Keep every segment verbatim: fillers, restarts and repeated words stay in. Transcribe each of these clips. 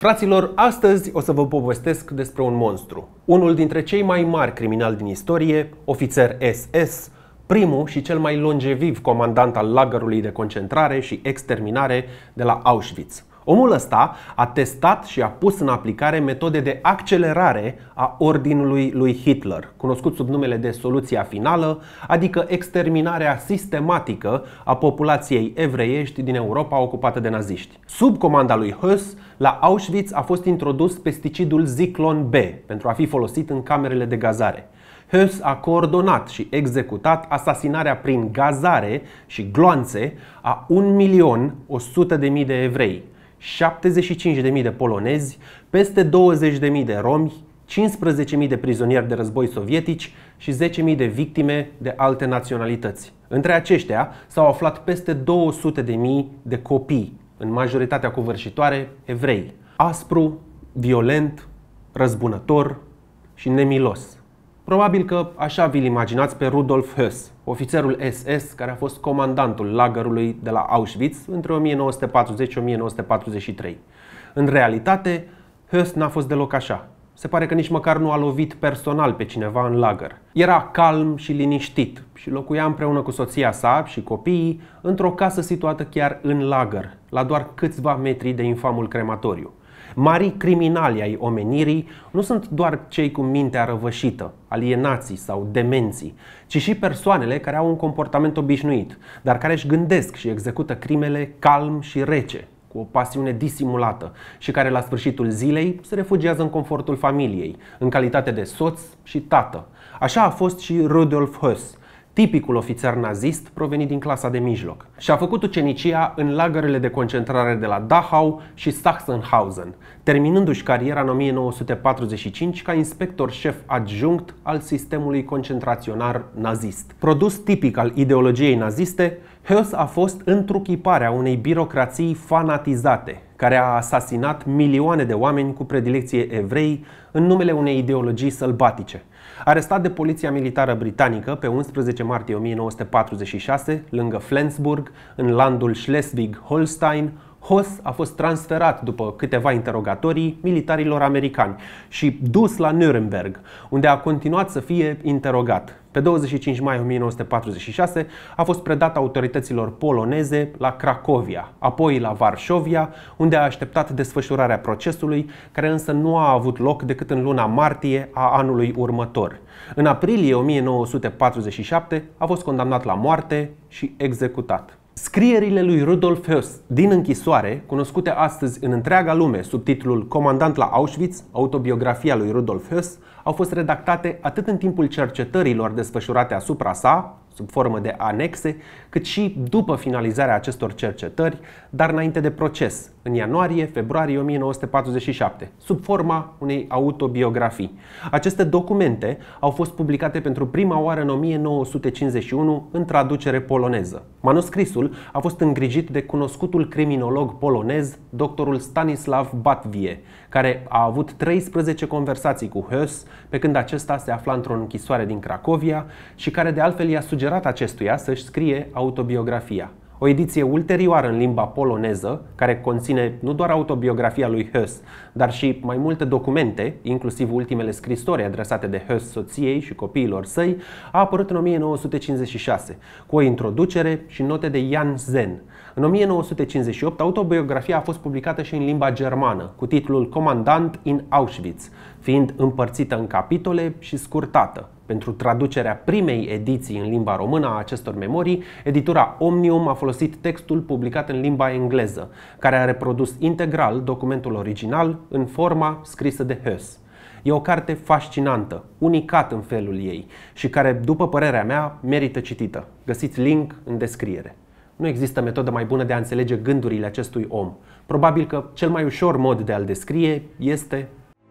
Fraților, astăzi o să vă povestesc despre un monstru. Unul dintre cei mai mari criminali din istorie, ofițer S S, primul și cel mai longeviv comandant al lagărului de concentrare și exterminare de la Auschwitz. Omul ăsta a testat și a pus în aplicare metode de accelerare a ordinului lui Hitler, cunoscut sub numele de soluția finală, adică exterminarea sistematică a populației evreiești din Europa ocupată de naziști. Sub comanda lui Höss, la Auschwitz a fost introdus pesticidul Zyklon B pentru a fi folosit în camerele de gazare. Höss a coordonat și executat asasinarea prin gazare și gloanțe a un milion o sută de mii de evrei, șaptezeci și cinci de mii de polonezi, peste douăzeci de mii de romi, cincisprezece mii de prizonieri de război sovietici și zece mii de victime de alte naționalități. Între aceștia s-au aflat peste două sute de mii de copii, în majoritatea covârșitoare evrei. Aspru, violent, răzbunător și nemilos. Probabil că așa vi-l imaginați pe Rudolf Höss, ofițerul S S care a fost comandantul lagărului de la Auschwitz între o mie nouă sute patruzeci și o mie nouă sute patruzeci și trei. În realitate, Höss n-a fost deloc așa. Se pare că nici măcar nu a lovit personal pe cineva în lagăr. Era calm și liniștit și locuia împreună cu soția sa și copiii într-o casă situată chiar în lagăr, la doar câțiva metri de infamul crematoriu. Marii criminali ai omenirii nu sunt doar cei cu mintea răvășită, alienații sau demenții, ci și persoanele care au un comportament obișnuit, dar care își gândesc și execută crimele calm și rece, cu o pasiune disimulată și care la sfârșitul zilei se refugiază în confortul familiei, în calitate de soț și tată. Așa a fost și Rudolf Höss, tipicul ofițer nazist provenit din clasa de mijloc. Și-a făcut ucenicia în lagărele de concentrare de la Dachau și Sachsenhausen, terminându-și cariera în o mie nouă sute patruzeci și cinci ca inspector șef adjunct al sistemului concentraționar nazist. Produs tipic al ideologiei naziste, Höss a fost întruchiparea unei birocrații fanatizate, care a asasinat milioane de oameni cu predilecție evrei în numele unei ideologii sălbatice. Arestat de poliția militară britanică pe unsprezece martie o mie nouă sute patruzeci și șase, lângă Flensburg, în landul Schleswig-Holstein, Höss a fost transferat după câteva interogatorii militarilor americani și dus la Nuremberg, unde a continuat să fie interogat. Pe douăzeci și cinci mai o mie nouă sute patruzeci și șase a fost predat autorităților poloneze la Cracovia, apoi la Varșovia, unde a așteptat desfășurarea procesului, care însă nu a avut loc decât în luna martie a anului următor. În aprilie o mie nouă sute patruzeci și șapte a fost condamnat la moarte și executat. Scrierile lui Rudolf Höss din închisoare, cunoscute astăzi în întreaga lume sub titlul Comandant la Auschwitz, autobiografia lui Rudolf Höss, au fost redactate atât în timpul cercetărilor desfășurate asupra sa, sub formă de anexe, cât și după finalizarea acestor cercetări, dar înainte de proces, în ianuarie-februarie o mie nouă sute patruzeci și șapte, sub forma unei autobiografii. Aceste documente au fost publicate pentru prima oară în o mie nouă sute cincizeci și unu în traducere poloneză. Manuscrisul a fost îngrijit de cunoscutul criminolog polonez, doctorul Stanisław Batwie, care a avut treisprezece conversații cu Höss pe când acesta se afla într-o închisoare din Cracovia și care de altfel i-a sugerat acestuia să-și scrie autobiografia. O ediție ulterioară în limba poloneză, care conține nu doar autobiografia lui Höss, dar și mai multe documente, inclusiv ultimele scrisori adresate de Höss soției și copiilor săi, a apărut în o mie nouă sute cincizeci și șase, cu o introducere și note de Jan Zen. În o mie nouă sute cincizeci și opt, autobiografia a fost publicată și în limba germană, cu titlul Commandant in Auschwitz, fiind împărțită în capitole și scurtată. Pentru traducerea primei ediții în limba română a acestor memorii, editura Omnium a folosit textul publicat în limba engleză, care a reprodus integral documentul original în forma scrisă de Höss. E o carte fascinantă, unicat în felul ei și care, după părerea mea, merită citită. Găsiți link în descriere. Nu există metodă mai bună de a înțelege gândurile acestui om. Probabil că cel mai ușor mod de a-l descrie este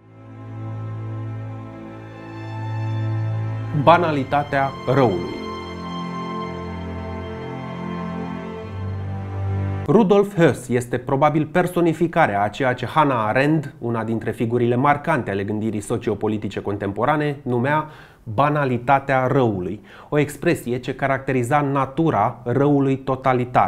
banalitatea răului. Rudolf Höss este probabil personificarea a ceea ce Hannah Arendt, una dintre figurile marcante ale gândirii sociopolitice contemporane, numea banalitatea răului, o expresie ce caracteriza natura răului totalitar,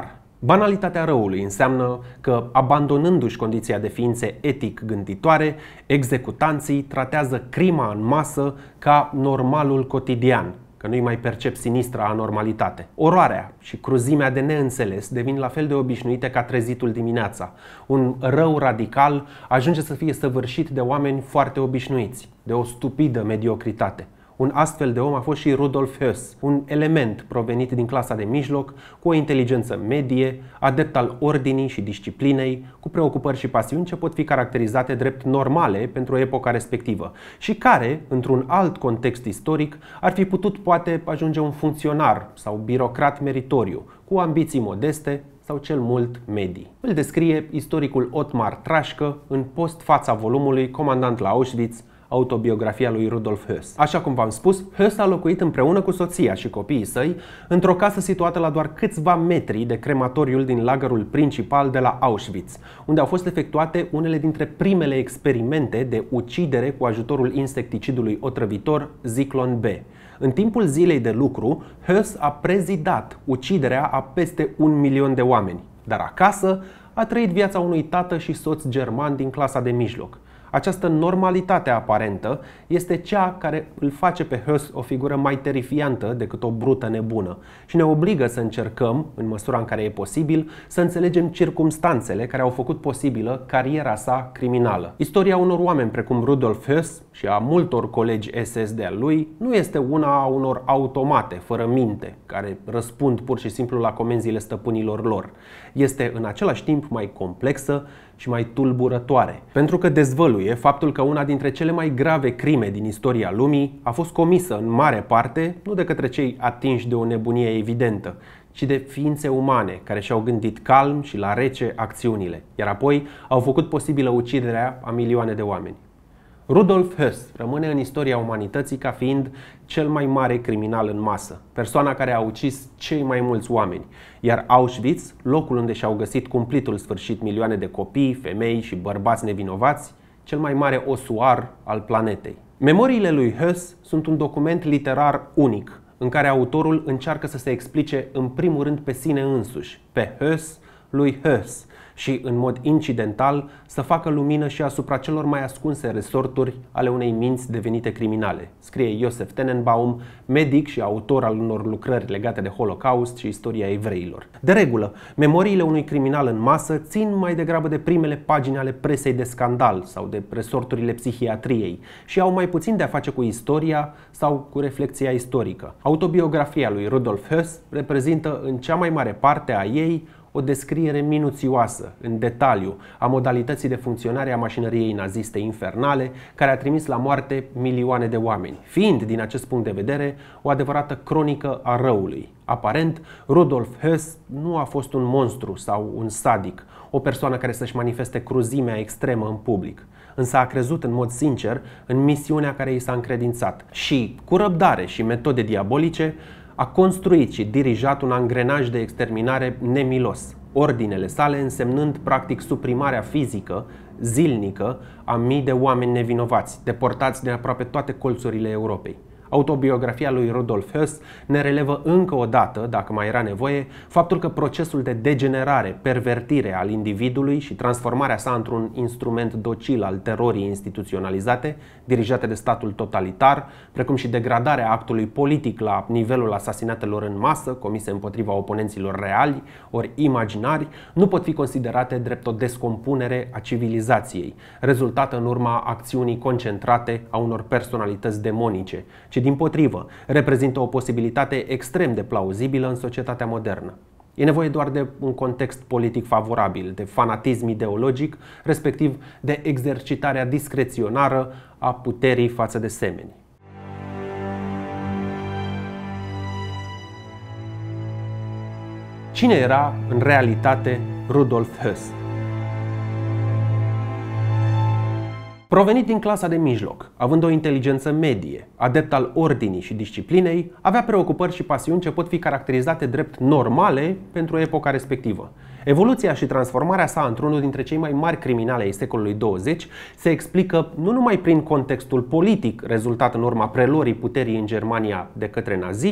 Banalitatea răului înseamnă că, abandonându-și condiția de ființe etic gânditoare, executanții tratează crima în masă ca normalul cotidian, că nu-i mai percep sinistra anormalitate. Oroarea și cruzimea de neînțeles devin la fel de obișnuite ca trezitul dimineața. Un rău radical ajunge să fie săvârșit de oameni foarte obișnuiți, de o stupidă mediocritate. Un astfel de om a fost și Rudolf Höss, un element provenit din clasa de mijloc, cu o inteligență medie, adept al ordinii și disciplinei, cu preocupări și pasiuni ce pot fi caracterizate drept normale pentru epoca respectivă și care, într-un alt context istoric, ar fi putut poate ajunge un funcționar sau birocrat meritoriu, cu ambiții modeste sau cel mult medii. Îl descrie istoricul Otmar Trașcă în postfața volumului Comandant la Auschwitz, autobiografia lui Rudolf Höss. Așa cum v-am spus, Höss a locuit împreună cu soția și copiii săi într-o casă situată la doar câțiva metri de crematoriul din lagărul principal de la Auschwitz, unde au fost efectuate unele dintre primele experimente de ucidere cu ajutorul insecticidului otrăvitor Zyklon B. În timpul zilei de lucru, Höss a prezidat uciderea a peste un milion de oameni, dar acasă a trăit viața unui tată și soț german din clasa de mijloc. Această normalitate aparentă este cea care îl face pe Höss o figură mai terifiantă decât o brută nebună și ne obligă să încercăm, în măsura în care e posibil, să înțelegem circumstanțele care au făcut posibilă cariera sa criminală. Istoria unor oameni precum Rudolf Höss și a multor colegi S S de-al lui nu este una a unor automate, fără minte, care răspund pur și simplu la comenzile stăpânilor lor. Este în același timp mai complexă și mai tulburătoare, pentru că dezvăluie faptul că una dintre cele mai grave crime din istoria lumii a fost comisă în mare parte nu de către cei atinși de o nebunie evidentă, ci de ființe umane care și-au gândit calm și la rece acțiunile, iar apoi au făcut posibilă uciderea a milioane de oameni. Rudolf Höss rămâne în istoria umanității ca fiind cel mai mare criminal în masă, persoana care a ucis cei mai mulți oameni, iar Auschwitz, locul unde și-au găsit cumplitul sfârșit milioane de copii, femei și bărbați nevinovați, cel mai mare osuar al planetei. Memoriile lui Höss sunt un document literar unic, în care autorul încearcă să se explice în primul rând pe sine însuși, pe Höss lui Höss, și, în mod incidental, să facă lumină și asupra celor mai ascunse resorturi ale unei minți devenite criminale, scrie Josef Tenenbaum, medic și autor al unor lucrări legate de Holocaust și istoria evreilor. De regulă, memoriile unui criminal în masă țin mai degrabă de primele pagini ale presei de scandal sau de resorturile psihiatriei și au mai puțin de a face cu istoria sau cu reflexia istorică. Autobiografia lui Rudolf Höss reprezintă în cea mai mare parte a ei o descriere minuțioasă, în detaliu, a modalității de funcționare a mașinăriei naziste infernale, care a trimis la moarte milioane de oameni, fiind, din acest punct de vedere, o adevărată cronică a răului. Aparent, Rudolf Höss nu a fost un monstru sau un sadic, o persoană care să-și manifeste cruzimea extremă în public, însă a crezut în mod sincer în misiunea care i s-a încredințat și, cu răbdare și metode diabolice, a construit și dirijat un angrenaj de exterminare nemilos, ordinele sale însemnând practic suprimarea fizică, zilnică, a mii de oameni nevinovați, deportați din aproape toate colțurile Europei. Autobiografia lui Rudolf Höss ne relevă încă o dată, dacă mai era nevoie, faptul că procesul de degenerare, pervertire al individului și transformarea sa într-un instrument docil al terorii instituționalizate, dirijate de statul totalitar, precum și degradarea actului politic la nivelul asasinatelor în masă comise împotriva oponenților reali ori imaginari, nu pot fi considerate drept o descompunere a civilizației, rezultată în urma acțiunii concentrate a unor personalități demonice, ci dimpotrivă, reprezintă o posibilitate extrem de plauzibilă în societatea modernă. E nevoie doar de un context politic favorabil, de fanatism ideologic, respectiv de exercitarea discreționară a puterii față de semeni. Cine era, în realitate, Rudolf Höss? Provenit din clasa de mijloc, având o inteligență medie, adept al ordinii și disciplinei, avea preocupări și pasiuni ce pot fi caracterizate drept normale pentru epoca respectivă. Evoluția și transformarea sa într-unul dintre cei mai mari criminali ai secolului douăzeci se explică nu numai prin contextul politic rezultat în urma preluării puterii în Germania de către naziști,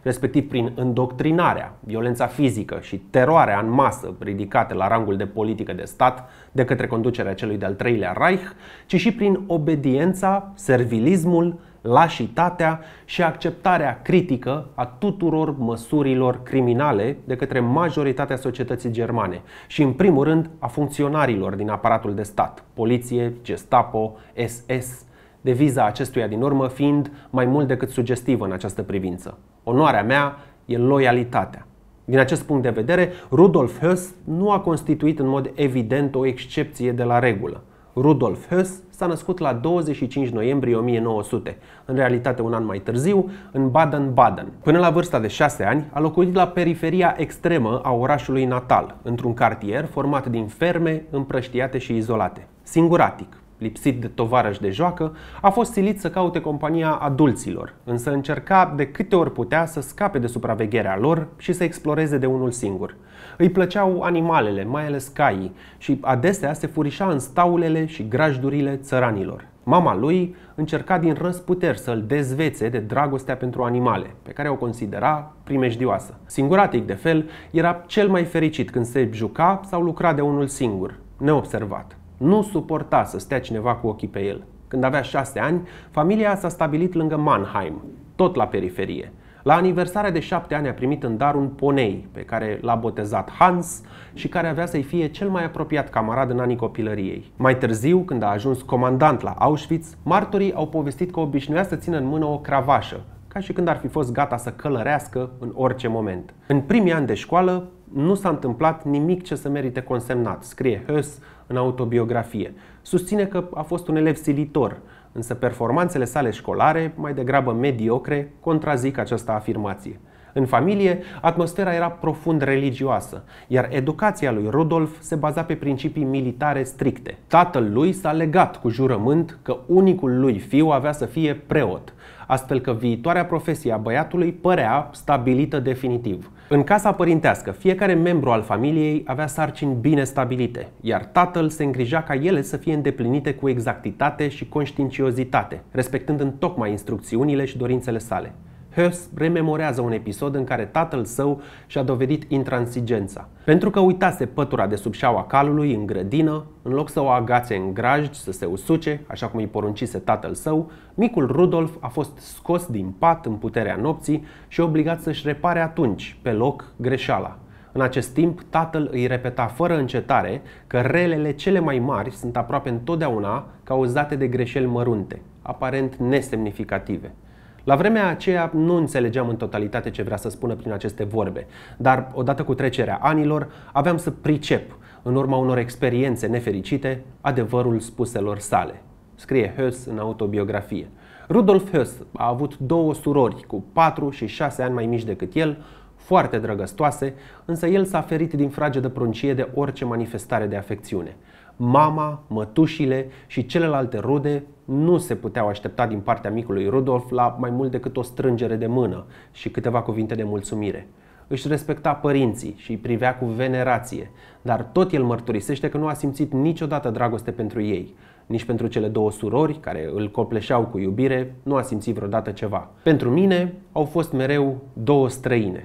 respectiv prin îndoctrinarea, violența fizică și teroarea în masă ridicate la rangul de politică de stat de către conducerea celui de-al treilea Reich, ci și prin obediența, servilismul, lașitatea și acceptarea critică a tuturor măsurilor criminale de către majoritatea societății germane și, în primul rând, a funcționarilor din aparatul de stat, poliție, Gestapo, S S, deviza acestuia din urmă fiind mai mult decât sugestivă în această privință. Onoarea mea e loialitatea. Din acest punct de vedere, Rudolf Höss nu a constituit în mod evident o excepție de la regulă. Rudolf Höss s-a născut la douăzeci și cinci noiembrie o mie nouă sute, în realitate un an mai târziu, în Baden-Baden. Până la vârsta de șase ani, a locuit la periferia extremă a orașului natal, într-un cartier format din ferme împrăștiate și izolate. Singuratic, lipsit de tovarăși de joacă, a fost silit să caute compania adulților, însă încerca de câte ori putea să scape de supravegherea lor și să exploreze de unul singur. Îi plăceau animalele, mai ales caii, și adesea se furișa în staulele și grajdurile țăranilor. Mama lui încerca din răzputeri să-l dezvețe de dragostea pentru animale, pe care o considera primejdioasă. Singuratic de fel, era cel mai fericit când se juca sau lucra de unul singur, neobservat. Nu suporta să stea cineva cu ochii pe el. Când avea șase ani, familia s-a stabilit lângă Mannheim, tot la periferie. La aniversarea de șapte ani a primit în dar un ponei pe care l-a botezat Hans și care avea să-i fie cel mai apropiat camarad în anii copilăriei. Mai târziu, când a ajuns comandant la Auschwitz, martorii au povestit că obișnuia să țină în mână o cravașă, ca și când ar fi fost gata să călărească în orice moment. În primii ani de școală nu s-a întâmplat nimic ce să merite consemnat, scrie Höss în autobiografie. Susține că a fost un elev silitor, însă performanțele sale școlare, mai degrabă mediocre, contrazic această afirmație. În familie, atmosfera era profund religioasă, iar educația lui Rudolf se baza pe principii militare stricte. Tatăl lui s-a legat cu jurământ că unicul lui fiu avea să fie preot, astfel că viitoarea profesie a băiatului părea stabilită definitiv. În casa părintească, fiecare membru al familiei avea sarcini bine stabilite, iar tatăl se îngrija ca ele să fie îndeplinite cu exactitate și conștiinciozitate, respectând întocmai instrucțiunile și dorințele sale. Höss rememorează un episod în care tatăl său și-a dovedit intransigența. Pentru că uitase pătura de sub șaua calului în grădină, în loc să o agațe în grajd să se usuce, așa cum îi poruncise tatăl său, micul Rudolf a fost scos din pat în puterea nopții și obligat să-și repare atunci, pe loc, greșeala. În acest timp, tatăl îi repeta fără încetare că relele cele mai mari sunt aproape întotdeauna cauzate de greșeli mărunte, aparent nesemnificative. La vremea aceea nu înțelegeam în totalitate ce vrea să spună prin aceste vorbe, dar odată cu trecerea anilor aveam să pricep, în urma unor experiențe nefericite, adevărul spuselor sale, scrie Höss în autobiografie. Rudolf Höss a avut două surori cu patru și șase ani mai mici decât el, foarte drăgăstoase, însă el s-a ferit din fragedă pruncie de orice manifestare de afecțiune. Mama, mătușile și celelalte rude nu se puteau aștepta din partea micului Rudolf la mai mult decât o strângere de mână și câteva cuvinte de mulțumire. Își respecta părinții și îi privea cu venerație, dar tot el mărturisește că nu a simțit niciodată dragoste pentru ei. Nici pentru cele două surori, care îl copleșeau cu iubire, nu a simțit vreodată ceva. Pentru mine au fost mereu două străine.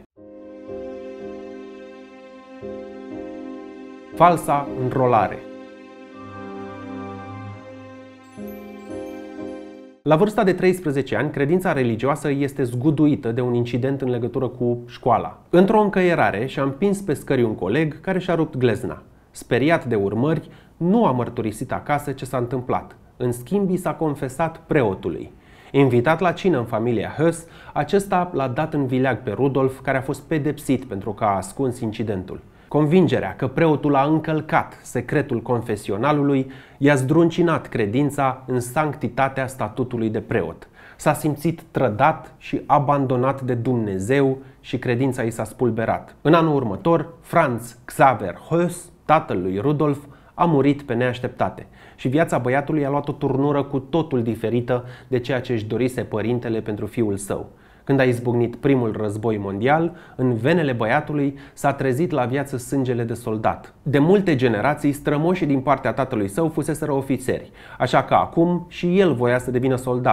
Falsa înrolare. La vârsta de treisprezece ani, credința religioasă este zguduită de un incident în legătură cu școala. Într-o încăierare și-a împins pe scări un coleg care și-a rupt glezna. Speriat de urmări, nu a mărturisit acasă ce s-a întâmplat. În schimb, i s-a confesat preotului. Invitat la cină în familia Höss, acesta l-a dat în vileag pe Rudolf, care a fost pedepsit pentru că a ascuns incidentul. Convingerea că preotul a încălcat secretul confesionalului i-a zdruncinat credința în sanctitatea statutului de preot. S-a simțit trădat și abandonat de Dumnezeu și credința i s-a spulberat. În anul următor, Franz Xaver Höss, tatăl lui Rudolf, a murit pe neașteptate și viața băiatului a luat o turnură cu totul diferită de ceea ce își dorise părintele pentru fiul său. Când a izbucnit primul război mondial, în venele băiatului s-a trezit la viață sângele de soldat. De multe generații, strămoșii din partea tatălui său fuseseră ofițeri, așa că acum și el voia să devină soldat.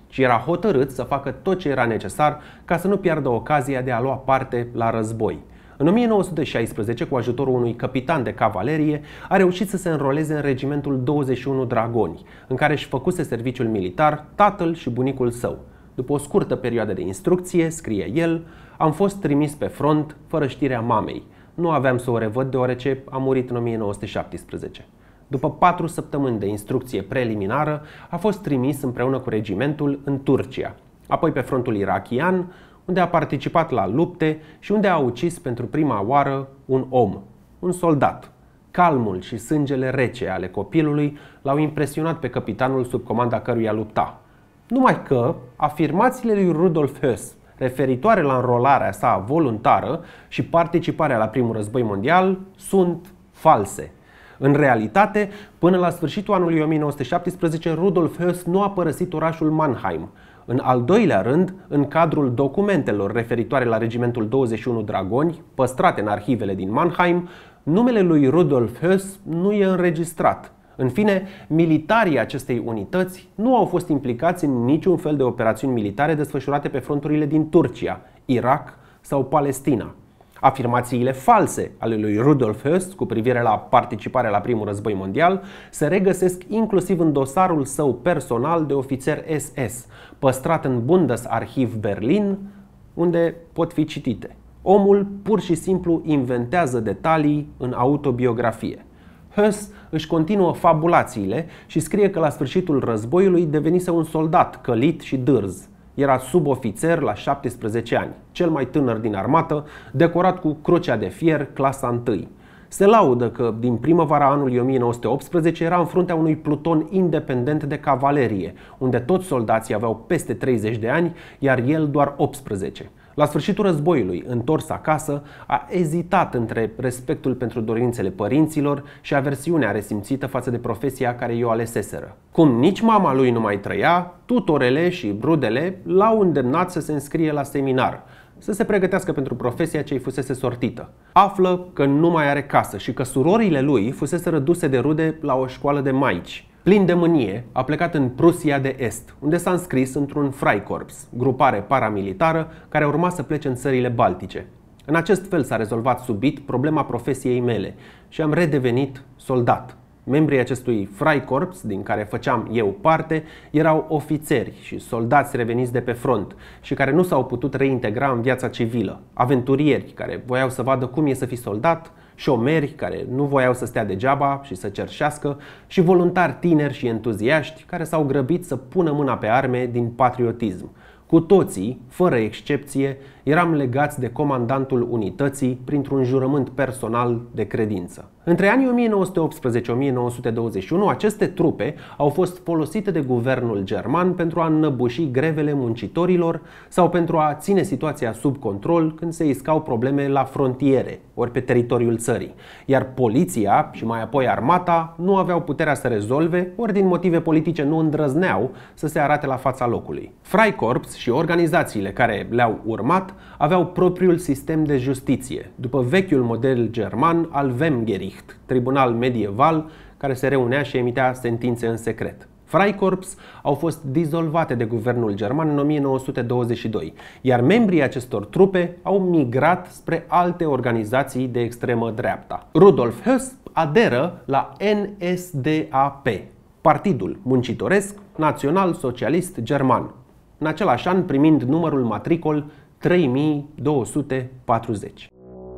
și era hotărât să facă tot ce era necesar ca să nu piardă ocazia de a lua parte la război. În o mie nouă sute șaisprezece, cu ajutorul unui capitan de cavalerie, a reușit să se înroleze în regimentul douăzeci și unu Dragoni, în care își făcuse serviciul militar tatăl și bunicul său. După o scurtă perioadă de instrucție, scrie el, am fost trimis pe front fără știrea mamei. Nu aveam să o revăd deoarece a murit în o mie nouă sute șaptesprezece. După patru săptămâni de instrucție preliminară, a fost trimis împreună cu regimentul în Turcia, apoi pe frontul irakian, unde a participat la lupte și unde a ucis pentru prima oară un om, un soldat. Calmul și sângele rece ale copilului l-au impresionat pe capitanul sub comanda căruia lupta. Numai că afirmațiile lui Rudolf Höss referitoare la înrolarea sa voluntară și participarea la primul război mondial sunt false. În realitate, până la sfârșitul anului o mie nouă sute șaptesprezece, Rudolf Höss nu a părăsit orașul Mannheim. În al doilea rând, în cadrul documentelor referitoare la regimentul douăzeci și unu Dragoni, păstrate în arhivele din Mannheim, numele lui Rudolf Höss nu e înregistrat. În fine, militarii acestei unități nu au fost implicați în niciun fel de operațiuni militare desfășurate pe fronturile din Turcia, Irak sau Palestina. Afirmațiile false ale lui Rudolf Höss cu privire la participarea la primul război mondial se regăsesc inclusiv în dosarul său personal de ofițer S S, păstrat în Bundesarchiv Berlin, unde pot fi citite. Omul pur și simplu inventează detalii în autobiografie. Höss își continuă fabulațiile și scrie că la sfârșitul războiului devenise un soldat călit și dârz. Era subofițer la șaptesprezece ani, cel mai tânăr din armată, decorat cu Crucea de Fier, clasa întâi. Se laudă că din primăvara anului o mie nouă sute optsprezece era în fruntea unui pluton independent de cavalerie, unde toți soldații aveau peste treizeci de ani, iar el doar optsprezece. La sfârșitul războiului, întors acasă, a ezitat între respectul pentru dorințele părinților și aversiunea resimțită față de profesia care i-o aleseseră. Cum nici mama lui nu mai trăia, tutorele și rudele l-au îndemnat să se înscrie la seminar, să se pregătească pentru profesia ce îi fusese sortită. Află că nu mai are casă și că surorile lui fusese reduse de rude la o școală de maici. Plin de mânie, a plecat în Prusia de Est, unde s-a înscris într-un Freikorps, grupare paramilitară care urma să plece în țările baltice. În acest fel s-a rezolvat subit problema profesiei mele și am redevenit soldat. Membrii acestui Freikorps, din care făceam eu parte, erau ofițeri și soldați reveniți de pe front și care nu s-au putut reintegra în viața civilă, aventurieri care voiau să vadă cum e să fii soldat, șomeri care nu voiau să stea degeaba și să cerșească și voluntari tineri și entuziaști care s-au grăbit să pună mâna pe arme din patriotism. Cu toții, fără excepție, eram legați de comandantul unității printr-un jurământ personal de credință. Între anii o mie nouă sute optsprezece - o mie nouă sute douăzeci și unu, aceste trupe au fost folosite de guvernul german pentru a înnăbuși grevele muncitorilor sau pentru a ține situația sub control când se iscau probleme la frontiere, ori pe teritoriul țării. Iar poliția și mai apoi armata nu aveau puterea să rezolve, ori din motive politice nu îndrăzneau să se arate la fața locului. Freikorps și organizațiile care le-au urmat aveau propriul sistem de justiție, după vechiul model german al Wehmgericht, tribunal medieval care se reunea și emitea sentințe în secret. Freikorps au fost dizolvate de guvernul german în o mie nouă sute douăzeci și doi, iar membrii acestor trupe au migrat spre alte organizații de extremă dreapta. Rudolf Höss aderă la N S D A P, Partidul Muncitoresc Național Socialist German, în același an primind numărul matricol trei mii două sute patruzeci.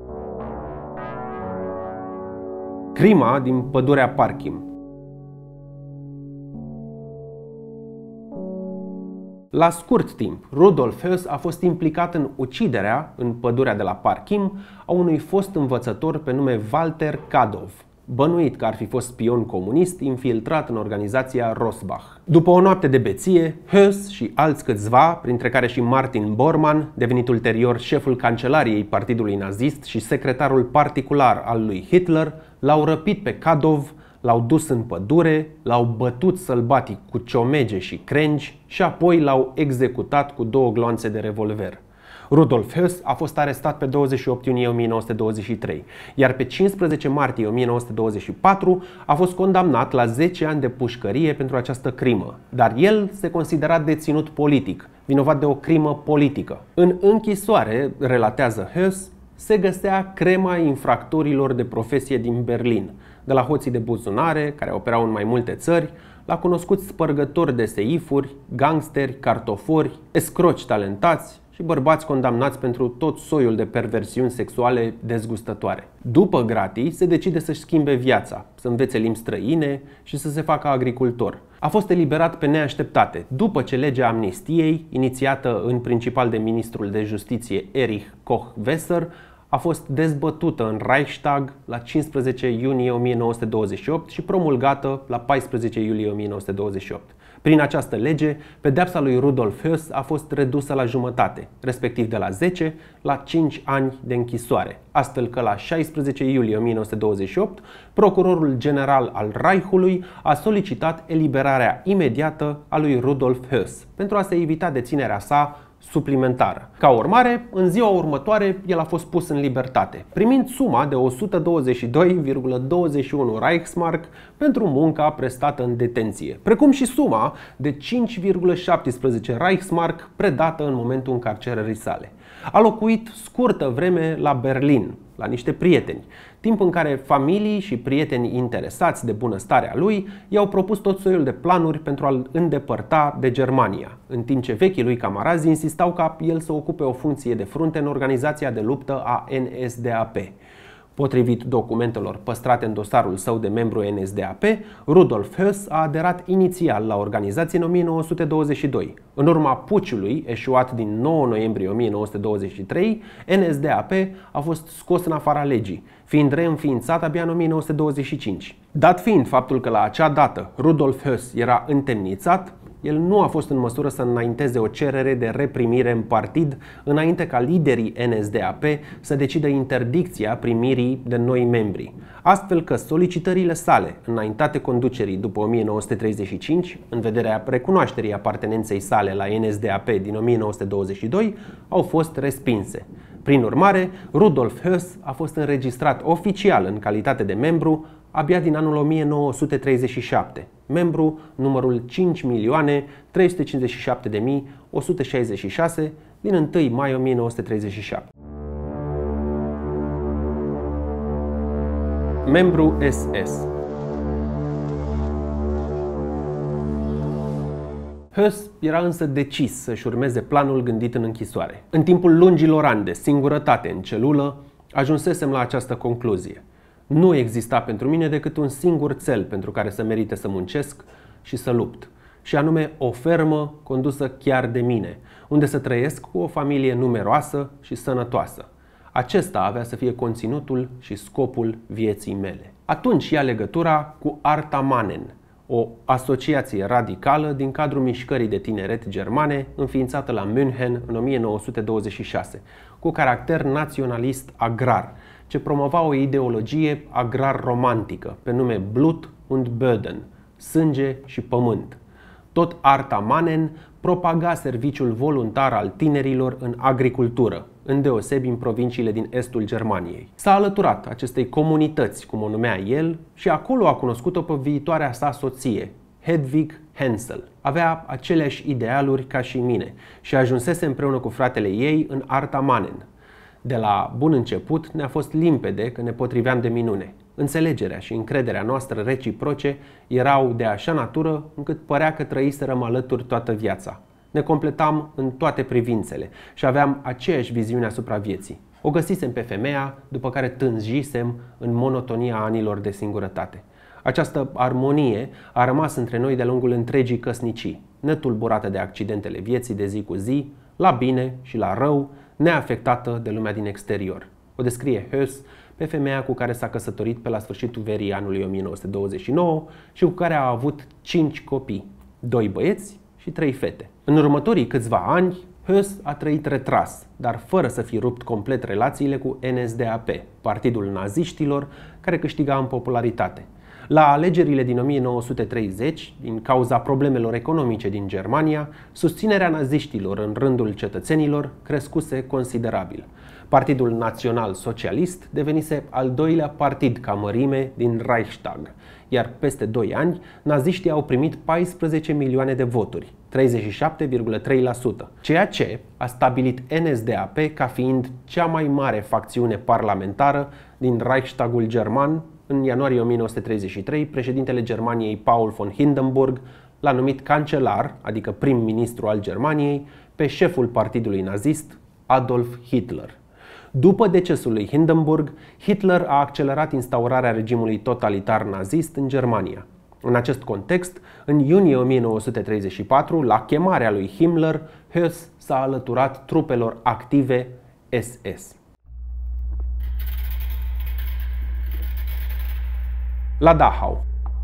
Crima din pădurea Parchim. La scurt timp, Rudolf Höss a fost implicat în uciderea, în pădurea de la Parchim, a unui fost învățător pe nume Walter Kadov, bănuit că ar fi fost spion comunist infiltrat în organizația Rosbach. După o noapte de beție, Höss și alți câțiva, printre care și Martin Bormann, devenit ulterior șeful cancelariei partidului nazist și secretarul particular al lui Hitler, l-au răpit pe Kadov, l-au dus în pădure, l-au bătut sălbatic cu ciomege și crengi și apoi l-au executat cu două gloanțe de revolver. Rudolf Höss a fost arestat pe douăzeci și opt iunie o mie nouă sute douăzeci și trei, iar pe cincisprezece martie o mie nouă sute douăzeci și patru a fost condamnat la zece ani de pușcărie pentru această crimă, dar el se considera deținut politic, vinovat de o crimă politică. În închisoare, relatează Höss, se găsea crema infractorilor de profesie din Berlin, de la hoții de buzunare, care operau în mai multe țări, la cunoscuți spărgători de seifuri, gangsteri, cartofori, escroci talentați și bărbați condamnați pentru tot soiul de perversiuni sexuale dezgustătoare. După gratii, se decide să-și schimbe viața, să învețe limbi străine și să se facă agricultor. A fost eliberat pe neașteptate, după ce legea amnistiei, inițiată în principal de ministrul de justiție Erich Koch-Wesser, a fost dezbătută în Reichstag la cincisprezece iunie o mie nouă sute douăzeci și opt și promulgată la paisprezece iulie o mie nouă sute douăzeci și opt. Prin această lege, pedeapsa lui Rudolf Höss a fost redusă la jumătate, respectiv de la zece la cinci ani de închisoare, astfel că la șaisprezece iulie o mie nouă sute douăzeci și opt, procurorul general al Reichului a solicitat eliberarea imediată a lui Rudolf Höss pentru a se evita deținerea sa suplimentară. Ca urmare, în ziua următoare, el a fost pus în libertate, primind suma de o sută douăzeci și doi virgulă douăzeci și unu Reichsmark pentru munca prestată în detenție, precum și suma de cinci virgulă șaptesprezece Reichsmark predată în momentul încarcerării sale. A locuit scurtă vreme la Berlin, la niște prieteni, timp în care familii și prieteni interesați de bunăstarea lui i-au propus tot soiul de planuri pentru a-l îndepărta de Germania, în timp ce vechii lui camarazi insistau ca el să ocupe o funcție de frunte în organizația de luptă a N S D A P. Potrivit documentelor păstrate în dosarul său de membru N S D A P, Rudolf Höss a aderat inițial la organizație în o mie nouă sute douăzeci și doi. În urma puciului eșuat din nouă noiembrie o mie nouă sute douăzeci și trei, N S D A P a fost scos în afara legii, fiind reînființat abia în o mie nouă sute douăzeci și cinci. Dat fiind faptul că la acea dată Rudolf Höss era întemnițat, el nu a fost în măsură să înainteze o cerere de reprimire în partid înainte ca liderii N S D A P să decidă interdicția primirii de noi membri. Astfel că solicitările sale, înaintate conducerii după o mie nouă sute treizeci și cinci, în vederea recunoașterii apartenenței sale la N S D A P din o mie nouă sute douăzeci și doi, au fost respinse. Prin urmare, Rudolf Höss a fost înregistrat oficial în calitate de membru abia din anul o mie nouă sute treizeci și șapte, membru numărul cinci milioane trei sute cincizeci și șapte de mii o sută șaizeci și șase din întâi mai o mie nouă sute treizeci și șapte. Membru S S. Höss era însă decis să-și urmeze planul gândit în închisoare. În timpul lungilor ani de singurătate în celulă, ajunsesem la această concluzie. Nu exista pentru mine decât un singur cel pentru care să merite să muncesc și să lupt, și anume o fermă condusă chiar de mine, unde să trăiesc cu o familie numeroasă și sănătoasă. Acesta avea să fie conținutul și scopul vieții mele. Atunci ia legătura cu Arta Mannen, o asociație radicală din cadrul mișcării de tineret germane, înființată la München în o mie nouă sute douăzeci și șase, cu caracter naționalist agrar, ce promova o ideologie agrar-romantică pe nume Blut und Böden, sânge și pământ. Tot Arta Mannen propaga serviciul voluntar al tinerilor în agricultură, îndeosebi în provinciile din estul Germaniei. S-a alăturat acestei comunități, cum o numea el, și acolo a cunoscut-o pe viitoarea sa soție, Hedwig Hensel. Avea aceleași idealuri ca și mine și ajunsese împreună cu fratele ei în Arta Mannen. De la bun început ne-a fost limpede că ne potriveam de minune. Înțelegerea și încrederea noastră reciproce erau de așa natură încât părea că trăiserăm alături toată viața. Ne completam în toate privințele și aveam aceeași viziune asupra vieții. O găsisem pe femeia după care tânjisem în monotonia anilor de singurătate. Această armonie a rămas între noi de-a lungul întregii căsnicii, netulburată de accidentele vieții de zi cu zi, la bine și la rău, neafectată de lumea din exterior. O descrie Höss pe femeia cu care s-a căsătorit pe la sfârșitul verii anului o mie nouă sute douăzeci și nouă și cu care a avut cinci copii, doi băieți și trei fete. În următorii câțiva ani, Höss a trăit retras, dar fără să fi rupt complet relațiile cu N S D A P, partidul naziștilor care câștiga în popularitate. La alegerile din o mie nouă sute treizeci, din cauza problemelor economice din Germania, susținerea naziștilor în rândul cetățenilor crescuse considerabil. Partidul Național Socialist devenise al doilea partid ca mărime din Reichstag, iar peste doi ani naziștii au primit paisprezece milioane de voturi, treizeci și șapte virgulă trei la sută, ceea ce a stabilit N S D A P ca fiind cea mai mare facțiune parlamentară din Reichstagul german. În ianuarie o mie nouă sute treizeci și trei, președintele Germaniei Paul von Hindenburg l-a numit cancelar, adică prim-ministru al Germaniei, pe șeful partidului nazist, Adolf Hitler. După decesul lui Hindenburg, Hitler a accelerat instaurarea regimului totalitar nazist în Germania. În acest context, în iunie o mie nouă sute treizeci și patru, la chemarea lui Himmler, Höss s-a alăturat trupelor active S S. La Dachau.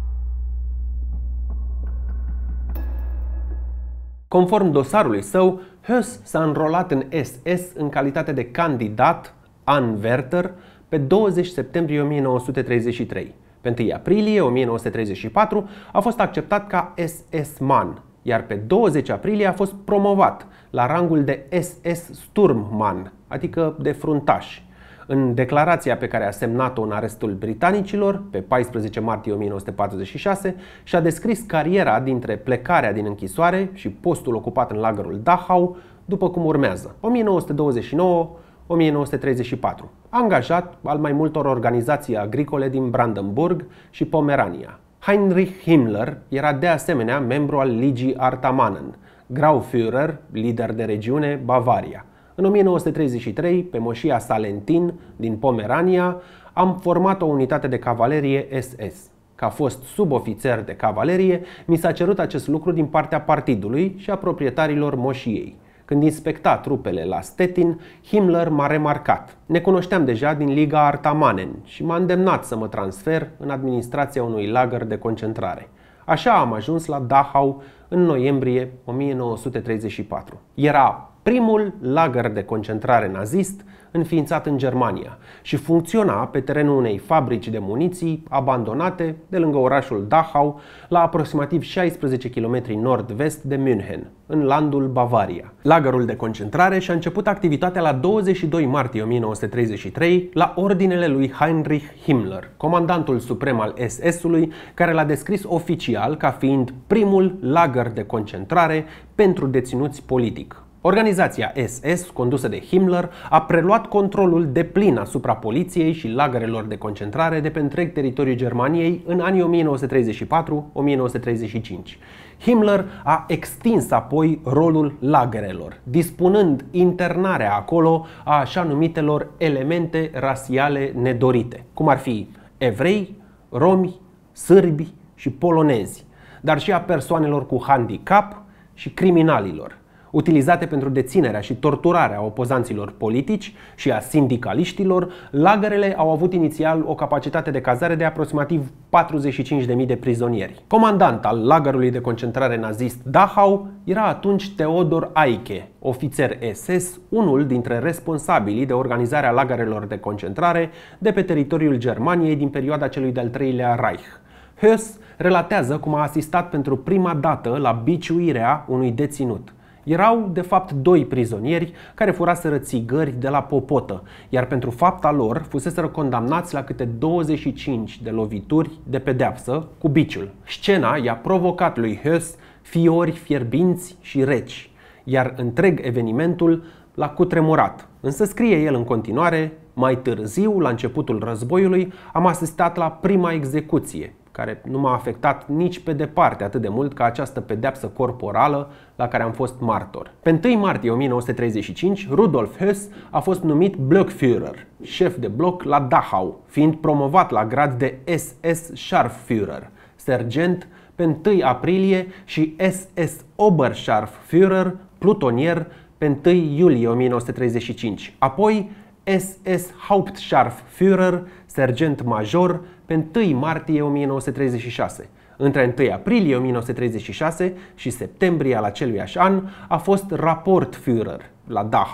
Conform dosarului său, Höss s-a înrolat în S S în calitate de candidat Anwärter pe douăzeci septembrie o mie nouă sute treizeci și trei. Pe întâi aprilie o mie nouă sute treizeci și patru a fost acceptat ca S S-man, iar pe douăzeci aprilie a fost promovat la rangul de S S Sturmmann, adică de fruntaș. În declarația pe care a semnat-o în arestul britanicilor, pe paisprezece martie o mie nouă sute patruzeci și șase, și-a descris cariera dintre plecarea din închisoare și postul ocupat în lagărul Dachau, după cum urmează: o mie nouă sute douăzeci și nouă - o mie nouă sute treizeci și patru, angajat al mai multor organizații agricole din Brandenburg și Pomerania. Heinrich Himmler era de asemenea membru al Ligii Artamannen, Grauführer, lider de regiune Bavaria. În o mie nouă sute treizeci și trei, pe moșia Salentin din Pomerania, am format o unitate de cavalerie S S. Ca fost subofițer de cavalerie, mi s-a cerut acest lucru din partea partidului și a proprietarilor moșiei. Când inspecta trupele la Stettin, Himmler m-a remarcat. Ne cunoșteam deja din Liga Artamannen și m-a îndemnat să mă transfer în administrația unui lagăr de concentrare. Așa am ajuns la Dachau în noiembrie o mie nouă sute treizeci și patru. Era primul lagăr de concentrare nazist înființat în Germania și funcționa pe terenul unei fabrici de muniții abandonate de lângă orașul Dachau, la aproximativ șaisprezece kilometri nord-vest de München, în landul Bavaria. Lagărul de concentrare și-a început activitatea la douăzeci și doi martie o mie nouă sute treizeci și trei la ordinele lui Heinrich Himmler, comandantul suprem al S S-ului, care l-a descris oficial ca fiind primul lagăr de concentrare pentru deținuți politic. Organizația S S, condusă de Himmler, a preluat controlul deplin asupra poliției și lagărelor de concentrare de pe întreg teritoriul Germaniei în anii o mie nouă sute treizeci și patru - o mie nouă sute treizeci și cinci. Himmler a extins apoi rolul lagărelor, dispunând internarea acolo a așa numitelor elemente rasiale nedorite, cum ar fi evrei, romi, sârbi și polonezi, dar și a persoanelor cu handicap și criminalilor, utilizate pentru deținerea și torturarea opozanților politici și a sindicaliștilor. Lagărele au avut inițial o capacitate de cazare de aproximativ patruzeci și cinci de mii de prizonieri. Comandant al lagărului de concentrare nazist Dachau era atunci Theodor Eicke, ofițer S S, unul dintre responsabilii de organizarea lagărelor de concentrare de pe teritoriul Germaniei din perioada celui de-al treilea Reich. Höss relatează cum a asistat pentru prima dată la biciuirea unui deținut. Erau, de fapt, doi prizonieri care furaseră țigări de la popotă, iar pentru fapta lor fuseseră condamnați la câte douăzeci și cinci de lovituri de pedeapsă cu biciul. Scena i-a provocat lui Höss fiori fierbinți și reci, iar întreg evenimentul l-a cutremurat. Însă, scrie el în continuare, mai târziu, la începutul războiului, am asistat la prima execuție, care nu m-a afectat nici pe departe atât de mult ca această pedeapsă corporală la care am fost martor. Pe întâi martie o mie nouă sute treizeci și cinci, Rudolf Höss a fost numit Blockführer, șef de bloc la Dachau, fiind promovat la grad de S S Scharführer, sergent, pe întâi aprilie și S S Oberscharführer, plutonier, pe întâi iulie o mie nouă sute treizeci și cinci, apoi S S Hauptscharführer, sergent major, pe întâi martie o mie nouă sute treizeci și șase. Între întâi aprilie o mie nouă sute treizeci și șase și septembrie al aceluiași an a fost Rapportführer la Dachau.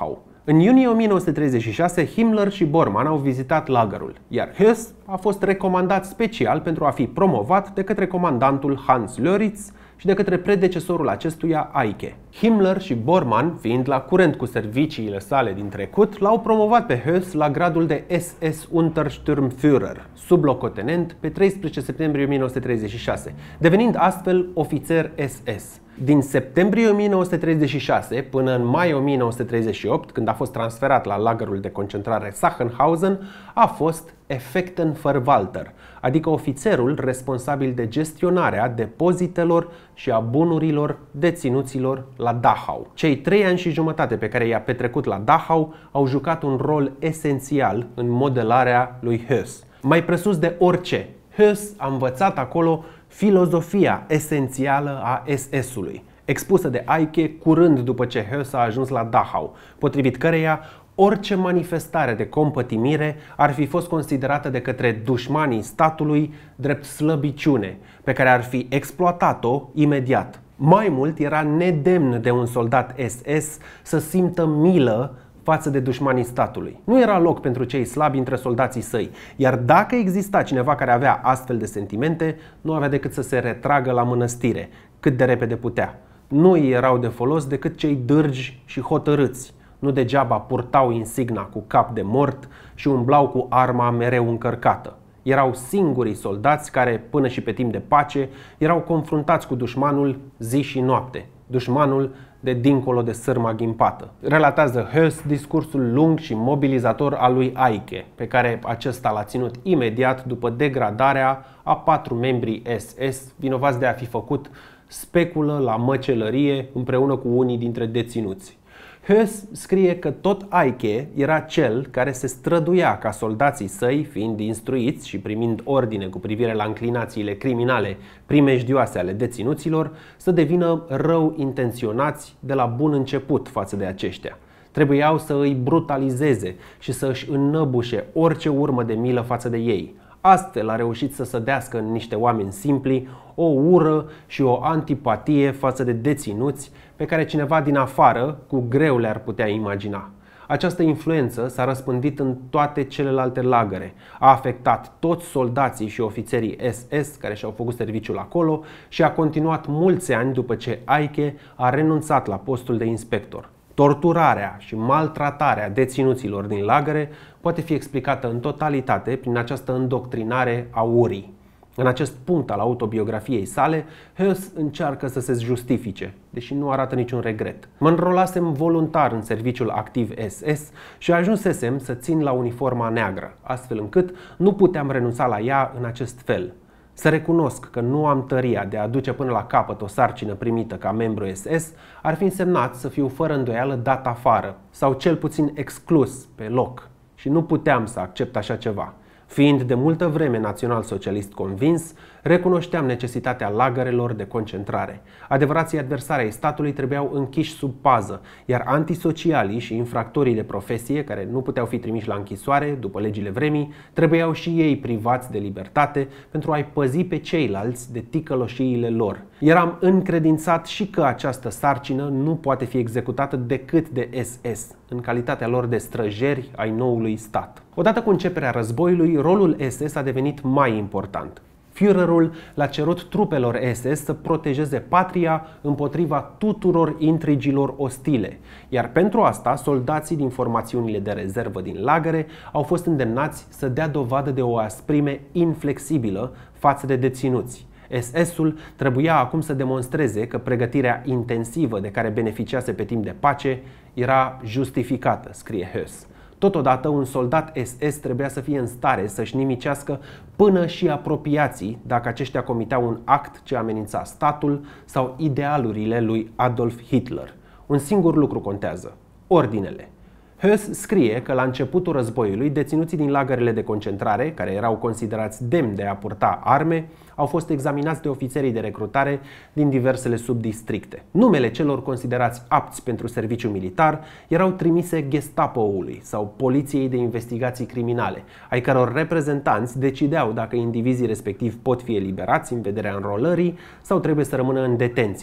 În iunie o mie nouă sute treizeci și șase, Himmler și Bormann au vizitat lagerul, iar Höss a fost recomandat special pentru a fi promovat de către comandantul Hans Löritz și de către predecesorul acestuia, Eicke. Himmler și Bormann, fiind la curent cu serviciile sale din trecut, l-au promovat pe Höss la gradul de S S Untersturmführer, sublocotenent, pe treisprezece septembrie o mie nouă sute treizeci și șase, devenind astfel ofițer S S. Din septembrie o mie nouă sute treizeci și șase până în mai o mie nouă sute treizeci și opt, când a fost transferat la lagărul de concentrare Sachsenhausen, a fost Effektenverwalter, adică ofițerul responsabil de gestionarea depozitelor și a bunurilor deținuților la Dachau. Cei trei ani și jumătate pe care i-a petrecut la Dachau au jucat un rol esențial în modelarea lui Höss. Mai presus de orice, Höss a învățat acolo filozofia esențială a S S-ului, expusă de Eicke curând după ce Höss a ajuns la Dachau, potrivit căreia orice manifestare de compătimire ar fi fost considerată de către dușmanii statului drept slăbiciune, pe care ar fi exploatat-o imediat. Mai mult, era nedemn de un soldat S S să simtă milă față de dușmanii statului. Nu era loc pentru cei slabi între soldații săi, iar dacă exista cineva care avea astfel de sentimente, nu avea decât să se retragă la mănăstire, cât de repede putea. Nu îi erau de folos decât cei dârgi și hotărâți. Nu degeaba purtau insigna cu cap de mort și umblau cu arma mereu încărcată. Erau singurii soldați care, până și pe timp de pace, erau confruntați cu dușmanul zi și noapte, dușmanul de dincolo de sârma ghimpată. Relatează Höss discursul lung și mobilizator al lui Eicke, pe care acesta l-a ținut imediat după degradarea a patru membri S S vinovați de a fi făcut speculă la măcelărie împreună cu unii dintre deținuți. Höss scrie că tot Eicke era cel care se străduia ca soldații săi, fiind instruiți și primind ordine cu privire la înclinațiile criminale primejdioase ale deținuților, să devină rău intenționați de la bun început față de aceștia. Trebuiau să îi brutalizeze și să își înnăbușe orice urmă de milă față de ei. Astfel a reușit să sădească în niște oameni simpli o ură și o antipatie față de deținuți pe care cineva din afară cu greu le-ar putea imagina. Această influență s-a răspândit în toate celelalte lagăre, a afectat toți soldații și ofițerii S S care și-au făcut serviciul acolo și a continuat mulți ani după ce Eicke a renunțat la postul de inspector. Torturarea și maltratarea deținuților din lagăre poate fi explicată în totalitate prin această îndoctrinare a urii. În acest punct al autobiografiei sale, Höss încearcă să se justifice, deși nu arată niciun regret. Mă înrolasem voluntar în serviciul activ S S și ajunsesem să țin la uniforma neagră, astfel încât nu puteam renunța la ea în acest fel. Să recunosc că nu am tăria de a duce până la capăt o sarcină primită ca membru S S ar fi însemnat să fiu fără îndoială dat afară sau cel puțin exclus pe loc și nu puteam să accept așa ceva. Fiind de multă vreme național-socialist convins, recunoșteam necesitatea lagărelor de concentrare. Adevărații adversari ai statului trebuiau închiși sub pază, iar antisocialii și infractorii de profesie, care nu puteau fi trimiși la închisoare după legile vremii, trebuiau și ei privați de libertate pentru a-i păzi pe ceilalți de ticăloșiile lor. Eram încredințat și că această sarcină nu poate fi executată decât de S S, în calitatea lor de străjeri ai noului stat. Odată cu începerea războiului, rolul S S a devenit mai important. Führerul l-a cerut trupelor S S să protejeze patria împotriva tuturor intrigilor ostile, iar pentru asta soldații din formațiunile de rezervă din lagăre au fost îndemnați să dea dovadă de o asprime inflexibilă față de deținuți. S S-ul trebuia acum să demonstreze că pregătirea intensivă de care beneficiase pe timp de pace era justificată, scrie Höss. Totodată, un soldat S S trebuia să fie în stare să-și nimicească până și apropiații dacă aceștia comiteau un act ce amenința statul sau idealurile lui Adolf Hitler. Un singur lucru contează: ordinele. Höss scrie că la începutul războiului, deținuții din lagărele de concentrare, care erau considerați demni de a purta arme, au fost examinați de ofițerii de recrutare din diversele subdistricte. Numele celor considerați apți pentru serviciu militar erau trimise Gestapo-ului sau Poliției de Investigații Criminale, ai căror reprezentanți decideau dacă indivizii respectivi pot fi eliberați în vederea înrolării sau trebuie să rămână în detenție.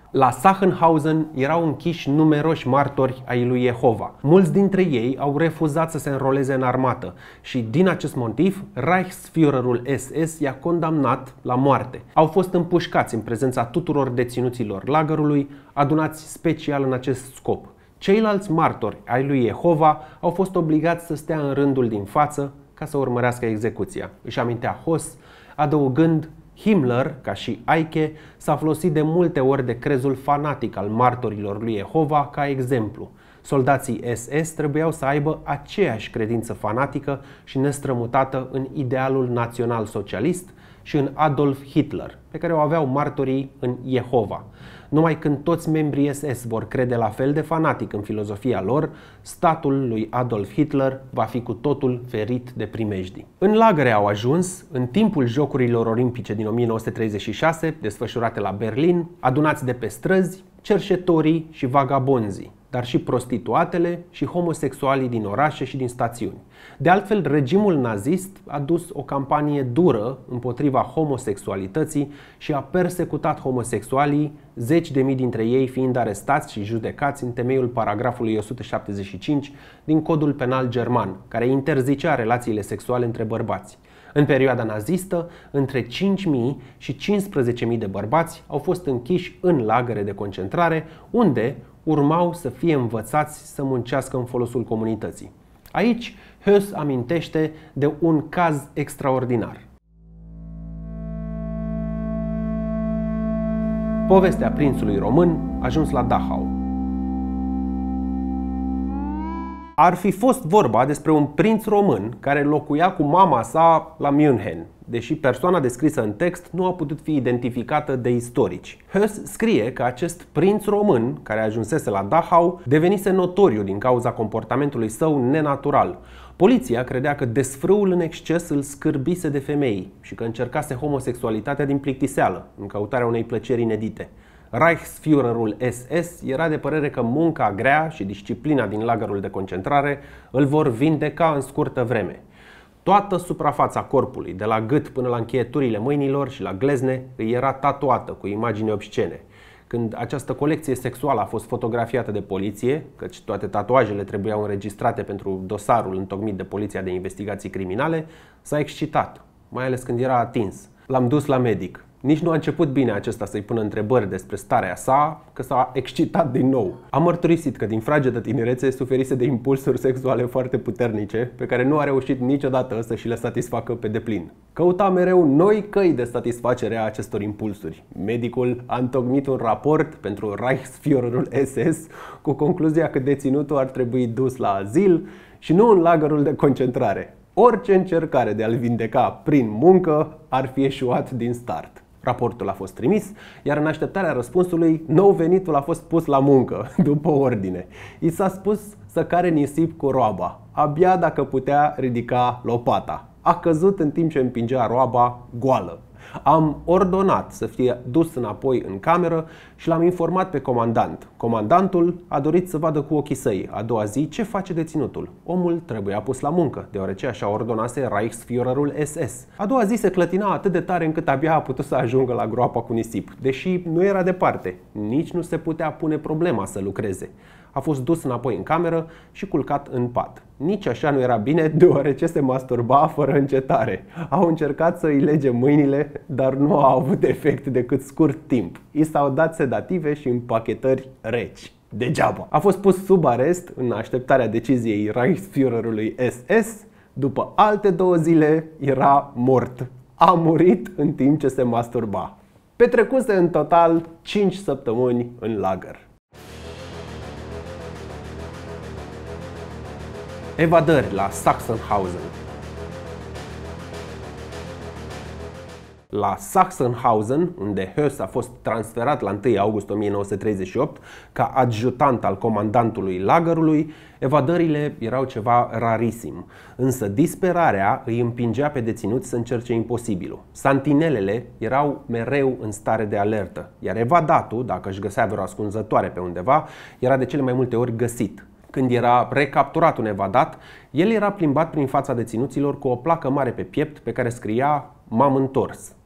La Sachsenhausen erau închiși numeroși martori ai lui Jehova. Mulți dintre ei au refuzat să se înroleze în armată și din acest motiv Reichsführerul S S i-a condamnat la moarte. Au fost împușcați în prezența tuturor deținuților lagărului, adunați special în acest scop. Ceilalți martori ai lui Jehova au fost obligați să stea în rândul din față ca să urmărească execuția. Își amintea Hoss, adăugând: Himmler, ca și Eiche, s-a folosit de multe ori de crezul fanatic al martorilor lui Jehova ca exemplu. Soldații S S trebuiau să aibă aceeași credință fanatică și nestrămutată în idealul național-socialist și în Adolf Hitler, pe care o aveau martorii în Jehova. Numai când toți membrii S S vor crede la fel de fanatic în filozofia lor, statul lui Adolf Hitler va fi cu totul ferit de primejdii. În lagăre au ajuns, în timpul Jocurilor Olimpice din o mie nouă sute treizeci și șase, desfășurate la Berlin, adunați de pe străzi, cerșetorii și vagabonzii, dar și prostituatele și homosexualii din orașe și din stațiuni. De altfel, regimul nazist a dus o campanie dură împotriva homosexualității și a persecutat homosexualii, zeci de mii dintre ei fiind arestați și judecați în temeiul paragrafului o sută șaptezeci și cinci din Codul Penal German, care interzicea relațiile sexuale între bărbați. În perioada nazistă, între cinci mii și cincisprezece mii de bărbați au fost închiși în lagăre de concentrare, unde urmau să fie învățați să muncească în folosul comunității. Aici, Höss amintește de un caz extraordinar. Povestea prințului român ajuns la Dachau. Ar fi fost vorba despre un prinț român care locuia cu mama sa la München, deși persoana descrisă în text nu a putut fi identificată de istorici. Höss scrie că acest prinț român, care ajunsese la Dachau, devenise notoriu din cauza comportamentului său nenatural. Poliția credea că desfrâul în exces îl scârbise de femei și că încercase homosexualitatea din plictiseală, în căutarea unei plăceri inedite. Reichsführerul S S era de părere că munca grea și disciplina din lagărul de concentrare îl vor vindeca în scurtă vreme. Toată suprafața corpului, de la gât până la încheieturile mâinilor și la glezne, îi era tatuată cu imagini obscene. Când această colecție sexuală a fost fotografiată de poliție, căci toate tatuajele trebuiau înregistrate pentru dosarul întocmit de Poliția de Investigații Criminale, s-a excitat, mai ales când era atins. L-am dus la medic. Nici nu a început bine acesta să-i pună întrebări despre starea sa, că s-a excitat din nou. A mărturisit că din fragedă tinerețe suferise de impulsuri sexuale foarte puternice, pe care nu a reușit niciodată să și le satisfacă pe deplin. Căuta mereu noi căi de satisfacere a acestor impulsuri. Medicul a întocmit un raport pentru Reichsführerul S S cu concluzia că deținutul ar trebui dus la azil și nu în lagărul de concentrare. Orice încercare de a-l vindeca prin muncă ar fi eșuat din start. Raportul a fost trimis, iar în așteptarea răspunsului, nou venitul a fost pus la muncă, după ordine. I s-a spus să care nisip cu roaba, abia dacă putea ridica lopata. A căzut în timp ce împingea roaba goală. Am ordonat să fie dus înapoi în cameră și l-am informat pe comandant. Comandantul a dorit să vadă cu ochii săi a doua zi ce face deținutul. Omul trebuia pus la muncă, deoarece așa ordonase Reichsführerul S S. A doua zi se clătina atât de tare încât abia a putut să ajungă la groapa cu nisip, deși nu era departe. Nici nu se putea pune problema să lucreze. A fost dus înapoi în cameră și culcat în pat. Nici așa nu era bine, deoarece se masturba fără încetare. Au încercat să îi lege mâinile, dar nu a avut efect decât scurt timp. I s-au dat sedative și împachetări reci. Degeaba. A fost pus sub arest în așteptarea deciziei Reichsführerului S S. După alte două zile era mort. A murit în timp ce se masturba. Petrecuse în total cinci săptămâni în lagăr. Evadări la Sachsenhausen. La Sachsenhausen, unde Höss a fost transferat la întâi august o mie nouă sute treizeci și opt ca adjutant al comandantului lagărului, evadările erau ceva rarisim. Însă disperarea îi împingea pe deținuți să încerce imposibilul. Santinelele erau mereu în stare de alertă, iar evadatul, dacă își găsea vreo ascunzătoare pe undeva, era de cele mai multe ori găsit. Când era recapturat un evadat, el era plimbat prin fața deținuților cu o placă mare pe piept pe care scria "M-am întors".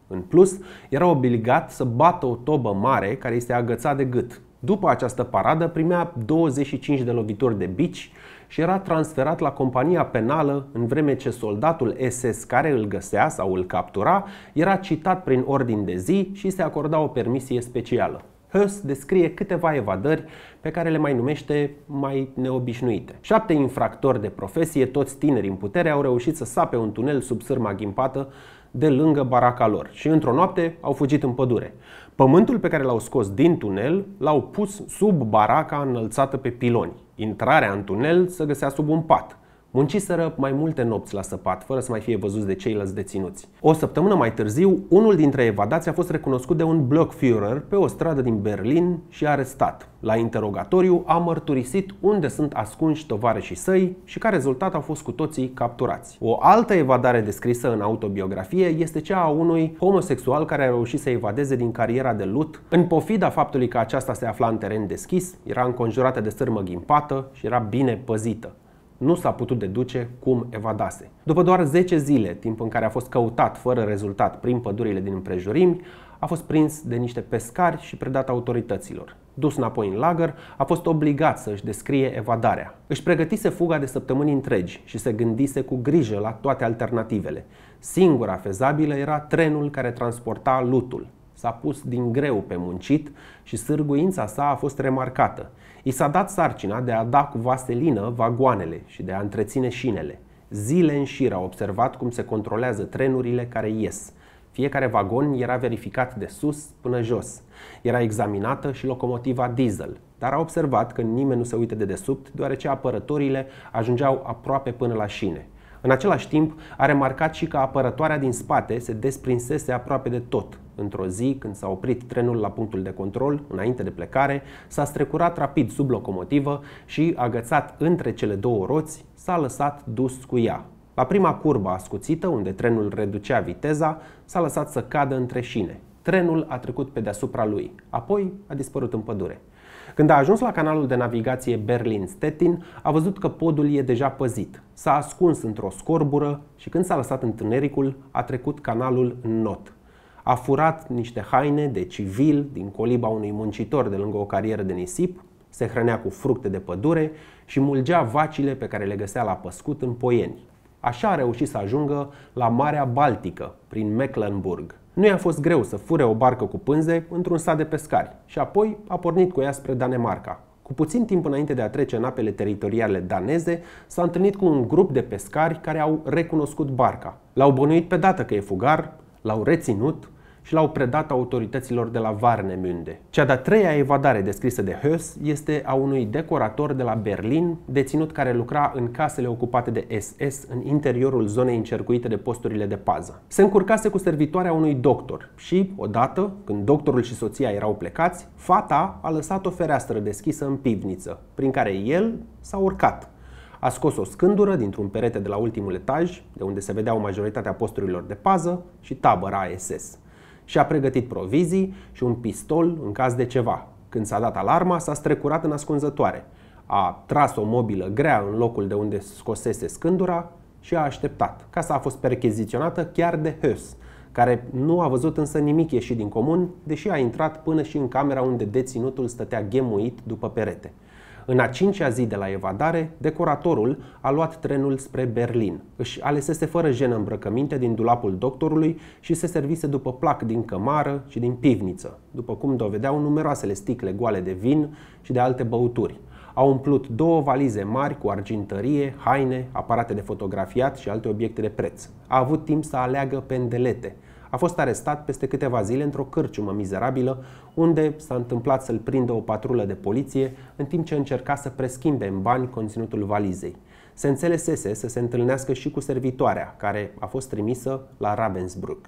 În plus, era obligat să bată o tobă mare care este agățat de gât. După această paradă primea douăzeci și cinci de lovituri de bici și era transferat la compania penală, în vreme ce soldatul S S care îl găsea sau îl captura era citat prin ordin de zi și se acorda o permisie specială. Höss descrie câteva evadări pe care le mai numește mai neobișnuite. Șapte infractori de profesie, toți tineri în putere, au reușit să sape un tunel sub sârma ghimpată de lângă baraca lor și într-o noapte au fugit în pădure. Pământul pe care l-au scos din tunel l-au pus sub baraca înălțată pe piloni. Intrarea în tunel se găsea sub un pat. Munciseră mai multe nopți la săpat, fără să mai fie văzuți de ceilalți deținuți. O săptămână mai târziu, unul dintre evadați a fost recunoscut de un Blockführer pe o stradă din Berlin și arestat. La interogatoriu a mărturisit unde sunt ascunși tovarășii săi și ca rezultat au fost cu toții capturați. O altă evadare descrisă în autobiografie este cea a unui homosexual care a reușit să evadeze din cariera de lut, în pofida faptului că aceasta se afla în teren deschis, era înconjurată de sârmă ghimpată și era bine păzită. Nu s-a putut deduce cum evadase. După doar zece zile, timp în care a fost căutat fără rezultat prin pădurile din împrejurimi, a fost prins de niște pescari și predat autorităților. Dus înapoi în lagăr, a fost obligat să își descrie evadarea. Își pregătise fuga de săptămâni întregi și se gândise cu grijă la toate alternativele. Singura fezabilă era trenul care transporta lutul. S-a pus din greu pe muncit și sârguința sa a fost remarcată. I s-a dat sarcina de a da cu vaselină vagoanele și de a întreține șinele. Zile în șir a observat cum se controlează trenurile care ies. Fiecare vagon era verificat de sus până jos. Era examinată și locomotiva diesel, dar a observat că nimeni nu se uită de desubt, deoarece apărătorile ajungeau aproape până la șine. În același timp, a remarcat și că apărătoarea din spate se desprinsese aproape de tot. Într-o zi, când s-a oprit trenul la punctul de control, înainte de plecare, s-a strecurat rapid sub locomotivă și, agățat între cele două roți, s-a lăsat dus cu ea. La prima curbă ascuțită, unde trenul reducea viteza, s-a lăsat să cadă între șine. Trenul a trecut pe deasupra lui, apoi a dispărut în pădure. Când a ajuns la canalul de navigație Berlin-Stettin, a văzut că podul e deja păzit. S-a ascuns într-o scorbură și când s-a lăsat întunericul, a trecut canalul în not. A furat niște haine de civil din coliba unui muncitor de lângă o carieră de nisip, se hrănea cu fructe de pădure și mulgea vacile pe care le găsea la păscut în Poieni. Așa a reușit să ajungă la Marea Baltică, prin Mecklenburg. Nu i-a fost greu să fure o barcă cu pânze într-un sat de pescari și apoi a pornit cu ea spre Danemarca. Cu puțin timp înainte de a trece în apele teritoriale daneze, s-a întâlnit cu un grup de pescari care au recunoscut barca. L-au bănuit pe dată că e fugar, l-au reținut și l-au predat autorităților de la Warnemünde. Cea de-a treia evadare descrisă de Höss este a unui decorator de la Berlin, deținut care lucra în casele ocupate de S S în interiorul zonei încercuite de posturile de pază. Se încurcase cu servitoarea unui doctor și, odată, când doctorul și soția erau plecați, fata a lăsat o fereastră deschisă în pivniță, prin care el s-a urcat. A scos o scândură dintr-un perete de la ultimul etaj, de unde se vedeau majoritatea posturilor de pază și tabăra S S. Și a pregătit provizii și un pistol în caz de ceva. Când s-a dat alarma, s-a strecurat în ascunzătoare. A tras o mobilă grea în locul de unde scosese scândura și a așteptat. Casa a fost percheziționată chiar de Höss, care nu a văzut însă nimic ieșit din comun, deși a intrat până și în camera unde deținutul stătea ghemuit după perete. În a cincea zi de la evadare, decoratorul a luat trenul spre Berlin. Își alesese fără jenă îmbrăcăminte din dulapul doctorului și se servise după plac din cămară și din pivniță, după cum dovedeau numeroasele sticle goale de vin și de alte băuturi. A umplut două valize mari cu argintărie, haine, aparate de fotografiat și alte obiecte de preț. A avut timp să aleagă pendelete. A fost arestat peste câteva zile într-o cârciumă mizerabilă, unde s-a întâmplat să-l prindă o patrulă de poliție în timp ce încerca să preschimbe în bani conținutul valizei. Se înțelesese să se întâlnească și cu servitoarea, care a fost trimisă la Ravensbrück.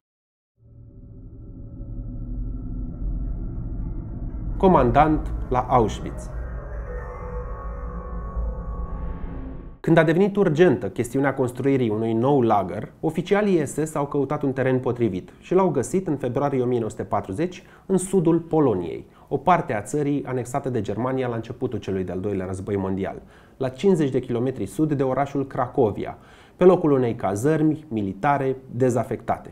Comandant la Auschwitz. Când a devenit urgentă chestiunea construirii unui nou lagăr, oficialii S S au căutat un teren potrivit și l-au găsit în februarie o mie nouă sute patruzeci în sudul Poloniei, o parte a țării anexată de Germania la începutul celui de-al doilea război mondial, la cincizeci de kilometri sud de orașul Cracovia, pe locul unei cazărmi militare dezafectate.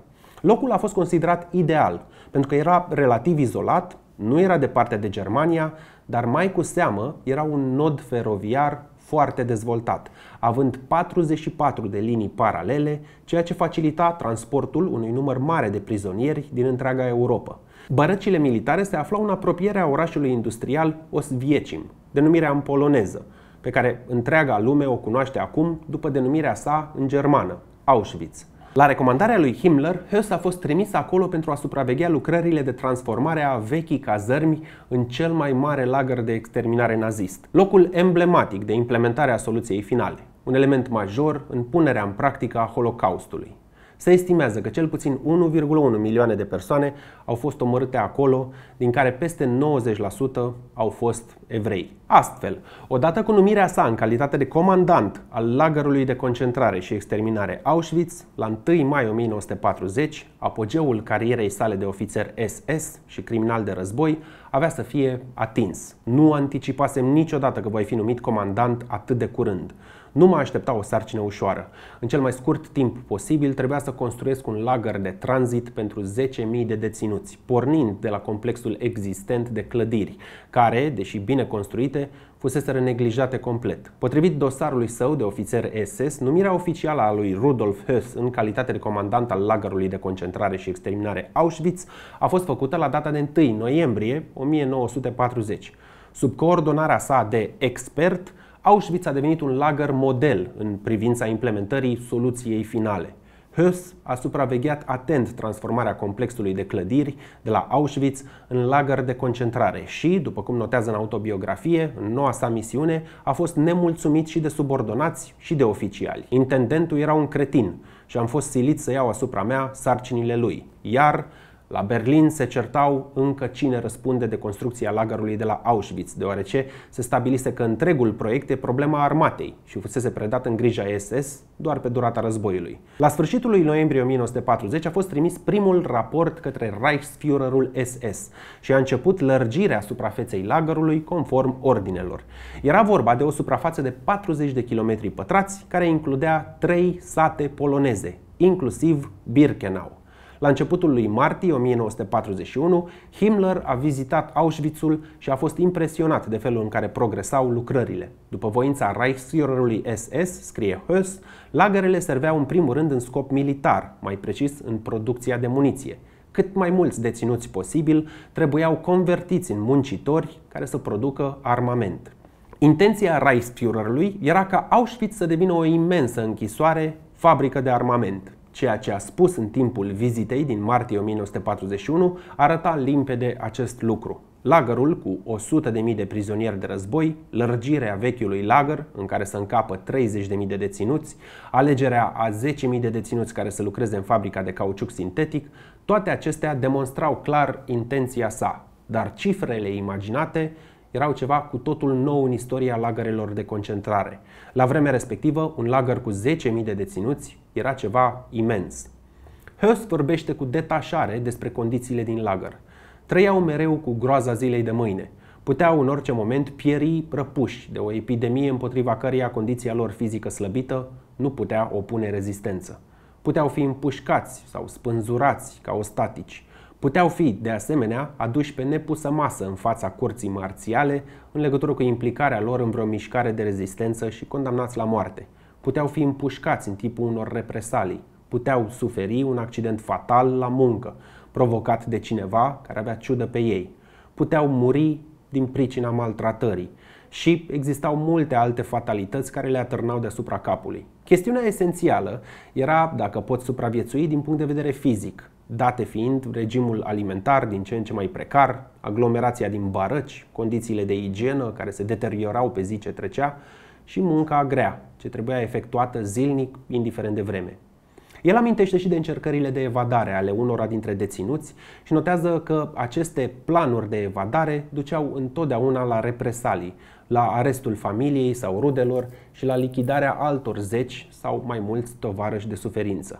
Locul a fost considerat ideal, pentru că era relativ izolat, nu era departe de Germania, dar mai cu seamă era un nod feroviar foarte dezvoltat, având patruzeci și patru de linii paralele, ceea ce facilita transportul unui număr mare de prizonieri din întreaga Europa. Bărăcile militare se aflau în apropierea orașului industrial Oswiecim, denumirea în poloneză, pe care întreaga lume o cunoaște acum după denumirea sa în germană, Auschwitz. La recomandarea lui Himmler, Höss a fost trimis acolo pentru a supraveghea lucrările de transformare a vechii cazărmi în cel mai mare lagăr de exterminare nazist, locul emblematic de implementare a soluției finale, un element major în punerea în practică a Holocaustului. Se estimează că cel puțin unu virgulă unu milioane de persoane au fost omorâte acolo, din care peste nouăzeci la sută au fost evrei. Astfel, odată cu numirea sa în calitate de comandant al lagărului de concentrare și exterminare Auschwitz, la întâi mai o mie nouă sute patruzeci, apogeul carierei sale de ofițer S S și criminal de război avea să fie atins. Nu anticipasem niciodată că voi fi numit comandant atât de curând. Nu mă aștepta o sarcină ușoară. În cel mai scurt timp posibil trebuia să construiesc un lagăr de tranzit pentru zece mii de deținuți, pornind de la complexul existent de clădiri, care, deși bine construite, fuseseră neglijate complet. Potrivit dosarului său de ofițer S S, numirea oficială a lui Rudolf Höss în calitate de comandant al lagărului de concentrare și exterminare Auschwitz a fost făcută la data de întâi noiembrie o mie nouă sute patruzeci. Sub coordonarea sa de expert, Auschwitz a devenit un lagăr model în privința implementării soluției finale. Höss a supravegheat atent transformarea complexului de clădiri de la Auschwitz în lagăr de concentrare și, după cum notează în autobiografie, în noua sa misiune, a fost nemulțumit și de subordonați și de oficiali. Intendentul era un cretin și am fost silit să iau asupra mea sarcinile lui, iar la Berlin se certau încă cine răspunde de construcția lagărului de la Auschwitz, deoarece se stabilise că întregul proiect e problema armatei și fusese predat în grija S S doar pe durata războiului. La sfârșitul lui noiembrie o mie nouă sute patruzeci a fost trimis primul raport către Reichsführerul S S și a început lărgirea suprafeței lagărului conform ordinelor. Era vorba de o suprafață de patruzeci de kilometri pătrați care includea trei sate poloneze, inclusiv Birkenau. La începutul lui martie o mie nouă sute patruzeci și unu, Himmler a vizitat Auschwitzul și a fost impresionat de felul în care progresau lucrările. După voința Reichsführerului S S, scrie Höss, lagărele serveau în primul rând în scop militar, mai precis în producția de muniție. Cât mai mulți deținuți posibil trebuiau convertiți în muncitori care să producă armament. Intenția Reichsführerului era ca Auschwitz să devină o imensă închisoare, fabrică de armament. Ceea ce a spus în timpul vizitei din martie o mie nouă sute patruzeci și unu arăta limpede acest lucru. Lagărul cu o sută de mii de prizonieri de război, lărgirea vechiului lagăr în care să încapă treizeci de mii de deținuți, alegerea a zece mii de deținuți care să lucreze în fabrica de cauciuc sintetic, toate acestea demonstrau clar intenția sa, dar cifrele imaginate erau ceva cu totul nou în istoria lagărelor de concentrare. La vremea respectivă, un lagăr cu zece mii de deținuți era ceva imens. Höss vorbește cu detașare despre condițiile din lagăr. Trăiau mereu cu groaza zilei de mâine. Puteau în orice moment pieri răpuși de o epidemie împotriva căreia condiția lor fizică slăbită nu putea opune rezistență. Puteau fi împușcați sau spânzurați ca ostatici. Puteau fi, de asemenea, aduși pe nepusă masă în fața curții marțiale în legătură cu implicarea lor în vreo mișcare de rezistență și condamnați la moarte. Puteau fi împușcați în timpul unor represalii. Puteau suferi un accident fatal la muncă, provocat de cineva care avea ciudă pe ei. Puteau muri din pricina maltratării. Și existau multe alte fatalități care le atârnau deasupra capului. Chestiunea esențială era dacă pot supraviețui din punct de vedere fizic, date fiind regimul alimentar din ce în ce mai precar, aglomerația din barăci, condițiile de igienă care se deteriorau pe zi ce trecea și munca grea, ce trebuia efectuată zilnic, indiferent de vreme. El amintește și de încercările de evadare ale unora dintre deținuți și notează că aceste planuri de evadare duceau întotdeauna la represalii, la arestul familiei sau rudelor și la lichidarea altor zeci sau mai mulți tovarăși de suferință.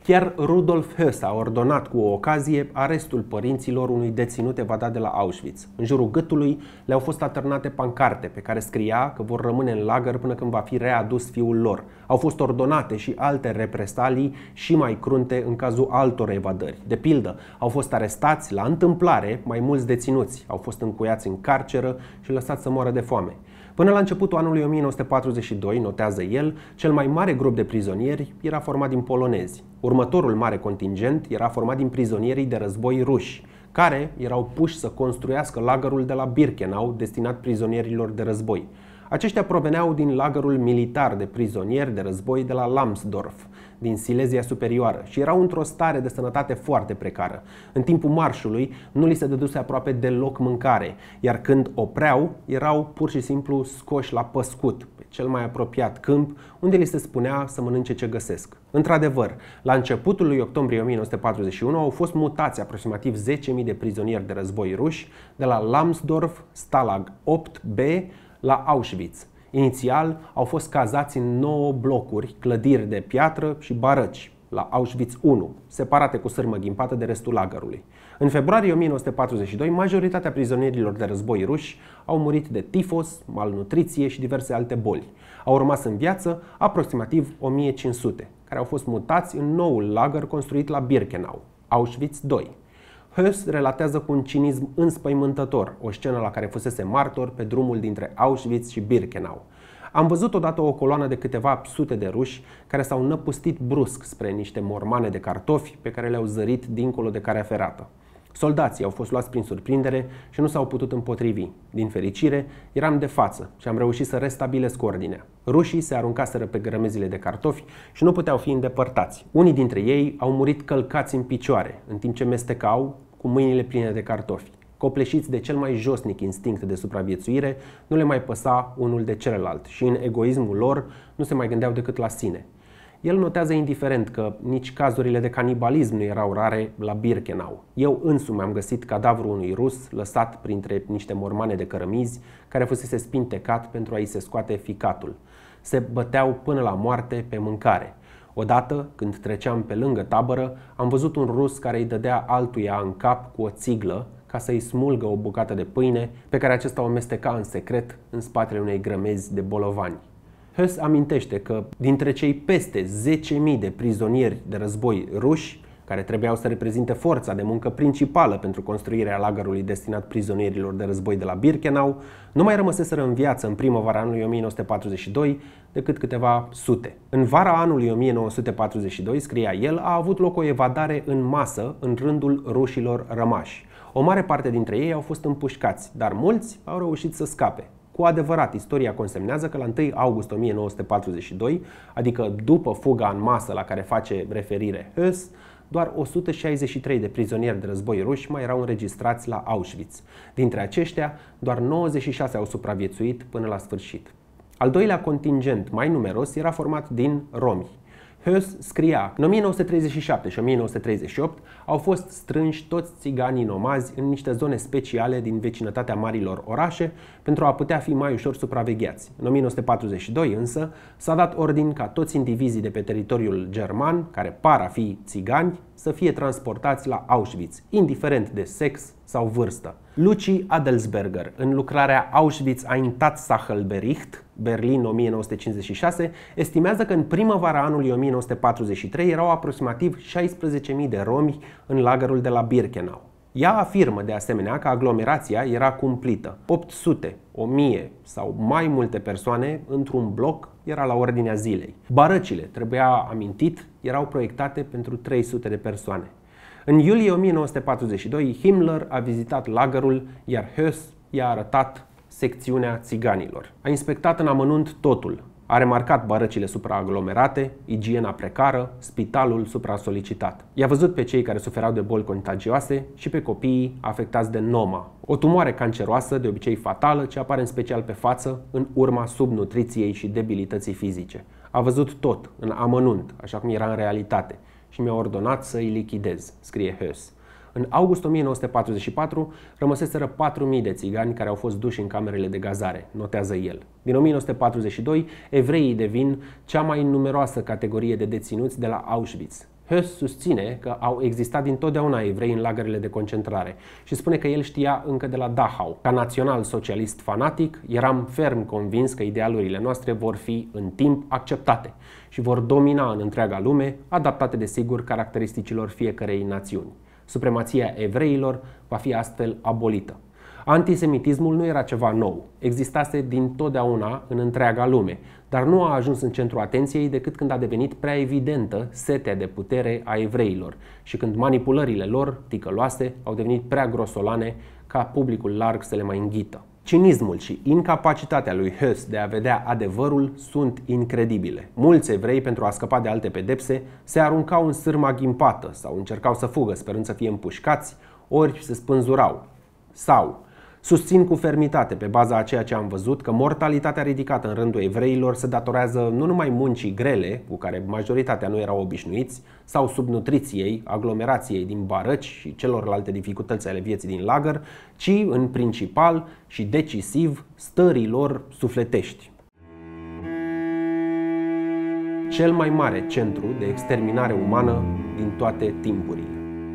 Chiar Rudolf Höss a ordonat cu o ocazie arestul părinților unui deținut evadat de la Auschwitz. În jurul gâtului le-au fost atârnate pancarte pe care scria că vor rămâne în lagăr până când va fi readus fiul lor. Au fost ordonate și alte represalii și mai crunte în cazul altor evadări. De pildă, au fost arestați la întâmplare mai mulți deținuți, au fost încuiați în carceră și lăsați să moară de foame. Până la începutul anului o mie nouă sute patruzeci și doi, notează el, cel mai mare grup de prizonieri era format din polonezi. Următorul mare contingent era format din prizonierii de război ruși, care erau puși să construiască lagărul de la Birkenau, destinat prizonierilor de război. Aceștia proveneau din lagărul militar de prizonieri de război de la Lambsdorff, din Silezia Superioară, și erau într-o stare de sănătate foarte precară. În timpul marșului nu li se dăduse aproape deloc mâncare, iar când opreau, erau pur și simplu scoși la păscut, pe cel mai apropiat câmp, unde li se spunea să mănânce ce găsesc. Într-adevăr, la începutul lui octombrie o mie nouă sute patruzeci și unu au fost mutați aproximativ zece mii de prizonieri de război ruși de la Lambsdorff, Stalag opt B, la Auschwitz. Inițial au fost cazați în nouă blocuri, clădiri de piatră și barăci, la Auschwitz unu, separate cu sârmă ghimpată de restul lagărului. În februarie o mie nouă sute patruzeci și doi, majoritatea prizonierilor de război ruși au murit de tifos, malnutriție și diverse alte boli. Au rămas în viață aproximativ o mie cinci sute, care au fost mutați în noul lagăr construit la Birkenau, Auschwitz doi. Höss relatează cu un cinism înspăimântător o scenă la care fusese martor pe drumul dintre Auschwitz și Birkenau. Am văzut odată o coloană de câteva sute de ruși care s-au năpustit brusc spre niște mormane de cartofi pe care le-au zărit dincolo de calea ferată. Soldații au fost luați prin surprindere și nu s-au putut împotrivi. Din fericire, eram de față și am reușit să restabilesc ordinea. Rușii se aruncaseră pe grămezile de cartofi și nu puteau fi îndepărtați. Unii dintre ei au murit călcați în picioare, în timp ce mestecau cu mâinile pline de cartofi. Copleșiți de cel mai josnic instinct de supraviețuire, nu le mai păsa unul de celălalt și în egoismul lor nu se mai gândeau decât la sine. El notează indiferent că nici cazurile de canibalism nu erau rare la Birkenau. Eu însumi am găsit cadavrul unui rus lăsat printre niște mormane de cărămizi care fusese spintecat pentru a-i se scoate ficatul. Se băteau până la moarte pe mâncare. Odată, când treceam pe lângă tabără, am văzut un rus care îi dădea altuia în cap cu o țiglă ca să-i smulgă o bucată de pâine pe care acesta o amesteca în secret în spatele unei grămezi de bolovani. Höss amintește că dintre cei peste zece mii de prizonieri de război ruși, care trebuiau să reprezinte forța de muncă principală pentru construirea lagărului destinat prizonierilor de război de la Birkenau, nu mai rămăseseră în viață în primăvara anului o mie nouă sute patruzeci și doi decât câteva sute. În vara anului o mie nouă sute patruzeci și doi, scria el, a avut loc o evadare în masă în rândul rușilor rămași. O mare parte dintre ei au fost împușcați, dar mulți au reușit să scape. Cu adevărat, istoria consemnează că la întâi august o mie nouă sute patruzeci și doi, adică după fuga în masă la care face referire Höss, doar o sută șaizeci și trei de prizonieri de război ruși mai erau înregistrați la Auschwitz. Dintre aceștia, doar nouăzeci și șase au supraviețuit până la sfârșit. Al doilea contingent, mai numeros, era format din romi. Höss scria: în o mie nouă sute treizeci și șapte și o mie nouă sute treizeci și opt au fost strânși toți țiganii nomazi în niște zone speciale din vecinătatea marilor orașe pentru a putea fi mai ușor supravegheați. În o mie nouă sute patruzeci și doi însă s-a dat ordin ca toți indivizii de pe teritoriul german, care par a fi țigani, să fie transportați la Auschwitz, indiferent de sex sau vârstă. Luci Adelsberger, în lucrarea Auschwitz ein Tatsachenbericht, Berlin o mie nouă sute cincizeci și șase, estimează că în primăvara anului o mie nouă sute patruzeci și trei erau aproximativ șaisprezece mii de romi în lagărul de la Birkenau. Ea afirmă de asemenea că aglomerația era cumplită. opt sute, o mie sau mai multe persoane într-un bloc era la ordinea zilei. Barăcile, trebuia amintit, erau proiectate pentru trei sute de persoane. În iulie o mie nouă sute patruzeci și doi, Himmler a vizitat lagărul, iar Höss i-a arătat secțiunea țiganilor. A inspectat în amănunt totul. A remarcat barăcile supraaglomerate, igiena precară, spitalul supra-solicitat. I-a văzut pe cei care suferau de boli contagioase și pe copiii afectați de noma, o tumoare canceroasă, de obicei fatală, ce apare în special pe față în urma subnutriției și debilității fizice. A văzut tot, în amănunt, așa cum era în realitate, și mi-a ordonat să îi lichidez, scrie Höss. În august o mie nouă sute patruzeci și patru rămăseseră patru mii de țigani care au fost duși în camerele de gazare, notează el. Din o mie nouă sute patruzeci și doi, evreii devin cea mai numeroasă categorie de deținuți de la Auschwitz. Höss susține că au existat dintotdeauna evrei în lagărele de concentrare și spune că el știa încă de la Dachau. Ca național-socialist fanatic, eram ferm convins că idealurile noastre vor fi în timp acceptate și vor domina în întreaga lume, adaptate desigur caracteristicilor fiecărei națiuni. Supremația evreilor va fi astfel abolită. Antisemitismul nu era ceva nou, existase dintotdeauna în întreaga lume, dar nu a ajuns în centrul atenției decât când a devenit prea evidentă setea de putere a evreilor și când manipulările lor, ticăloase, au devenit prea grosolane ca publicul larg să le mai înghită. Cinismul și incapacitatea lui Höss de a vedea adevărul sunt incredibile. Mulți evrei, pentru a scăpa de alte pedepse, se aruncau în sârma ghimpată sau încercau să fugă sperând să fie împușcați, ori se spânzurau. Sau susțin cu fermitate, pe baza a ceea ce am văzut, că mortalitatea ridicată în rândul evreilor se datorează nu numai muncii grele, cu care majoritatea nu erau obișnuiți, sau subnutriției, aglomerației din barăci și celorlalte dificultăți ale vieții din lagăr, ci, în principal și decisiv, stărilor sufletești. Cel mai mare centru de exterminare umană din toate timpurile.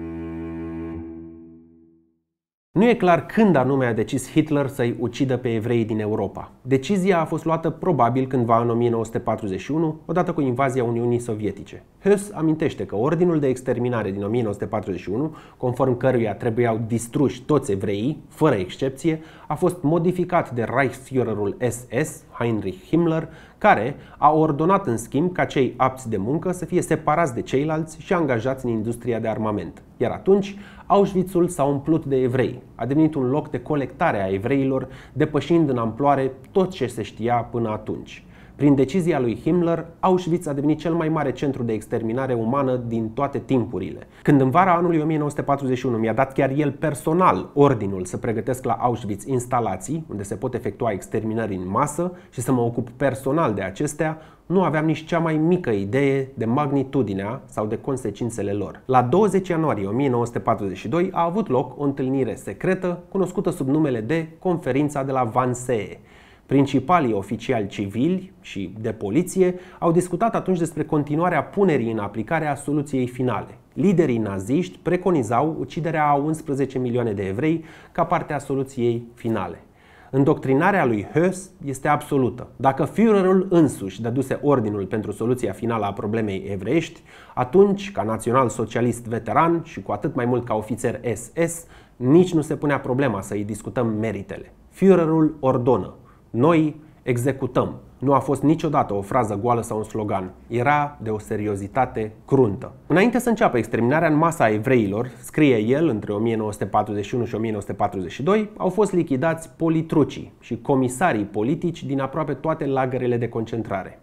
Nu e clar când anume a decis Hitler să-i ucidă pe evrei din Europa. Decizia a fost luată probabil cândva în o mie nouă sute patruzeci și unu, odată cu invazia Uniunii Sovietice. Höss amintește că ordinul de exterminare din o mie nouă sute patruzeci și unu, conform căruia trebuiau distruși toți evreii, fără excepție, a fost modificat de Reichsführerul S S, Heinrich Himmler, care a ordonat în schimb ca cei apți de muncă să fie separați de ceilalți și angajați în industria de armament. Iar atunci, Auschwitzul s-a umplut de evrei. A devenit un loc de colectare a evreilor, depășind în amploare tot ce se știa până atunci. Prin decizia lui Himmler, Auschwitz a devenit cel mai mare centru de exterminare umană din toate timpurile. Când în vara anului o mie nouă sute patruzeci și unu mi-a dat chiar el personal ordinul să pregătesc la Auschwitz instalații unde se pot efectua exterminări în masă și să mă ocup personal de acestea, nu aveam nici cea mai mică idee de magnitudinea sau de consecințele lor. La douăzeci ianuarie o mie nouă sute patruzeci și doi a avut loc o întâlnire secretă cunoscută sub numele de Conferința de la Wannsee. Principalii oficiali civili și de poliție au discutat atunci despre continuarea punerii în aplicare a soluției finale. Liderii naziști preconizau uciderea a unsprezece milioane de evrei ca parte a soluției finale. Îndoctrinarea lui Höss este absolută. Dacă Führerul însuși dăduse ordinul pentru soluția finală a problemei evreiești, atunci, ca național-socialist veteran și cu atât mai mult ca ofițer S S, nici nu se punea problema să îi discutăm meritele. Führerul ordonă. Noi executăm. Nu a fost niciodată o frază goală sau un slogan. Era de o seriozitate cruntă. Înainte să înceapă exterminarea în masă a evreilor, scrie el, între o mie nouă sute patruzeci și unu și o mie nouă sute patruzeci și doi, au fost lichidați politrucii și comisarii politici din aproape toate lagărele de concentrare.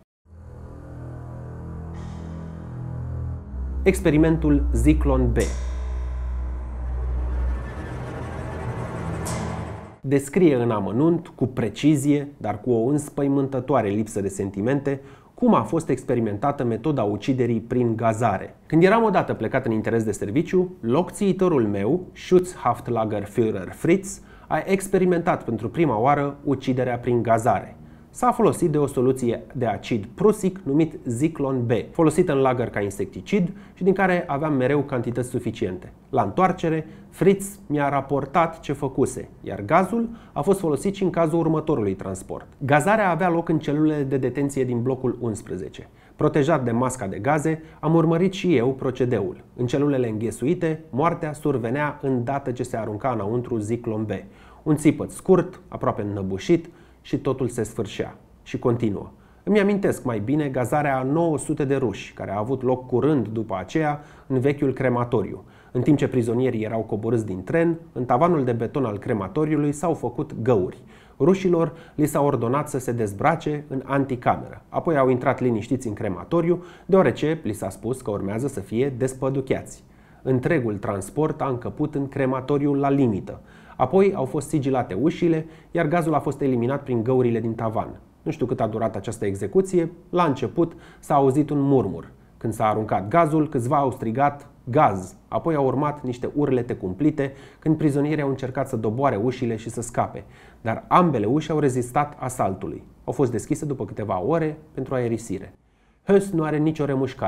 Experimentul Zyklon B. Descrie în amănunt, cu precizie, dar cu o înspăimântătoare lipsă de sentimente, cum a fost experimentată metoda uciderii prin gazare. Când eram odată plecat în interes de serviciu, locțiitorul meu, Schutzhaftlagerführer Fritz, a experimentat pentru prima oară uciderea prin gazare. S-a folosit de o soluție de acid prusic numit Zyklon B, folosită în lagăr ca insecticid și din care aveam mereu cantități suficiente. La întoarcere, Fritz mi-a raportat ce făcuse, iar gazul a fost folosit și în cazul următorului transport. Gazarea avea loc în celulele de detenție din blocul unsprezece. Protejat de masca de gaze, am urmărit și eu procedeul. În celulele înghesuite, moartea survenea îndată ce se arunca înăuntru Zyklon B. Un țipăt scurt, aproape înnăbușit, și totul se sfârșea. Și continuă. Îmi amintesc mai bine gazarea a nouă sute de ruși, care a avut loc curând după aceea în vechiul crematoriu. În timp ce prizonierii erau coborâți din tren, în tavanul de beton al crematoriului s-au făcut găuri. Rușilor li s-a ordonat să se dezbrace în anticameră. Apoi au intrat liniștiți în crematoriu, deoarece li s-a spus că urmează să fie despăducheați. Întregul transport a încăput în crematoriul la limită. Apoi au fost sigilate ușile, iar gazul a fost eliminat prin găurile din tavan. Nu știu cât a durat această execuție, la început s-a auzit un murmur. Când s-a aruncat gazul, câțiva au strigat gaz. Apoi au urmat niște urlete cumplite când prizonierii au încercat să doboare ușile și să scape. Dar ambele uși au rezistat asaltului. Au fost deschise după câteva ore pentru aerisire. Höss nu are nicio remușcare.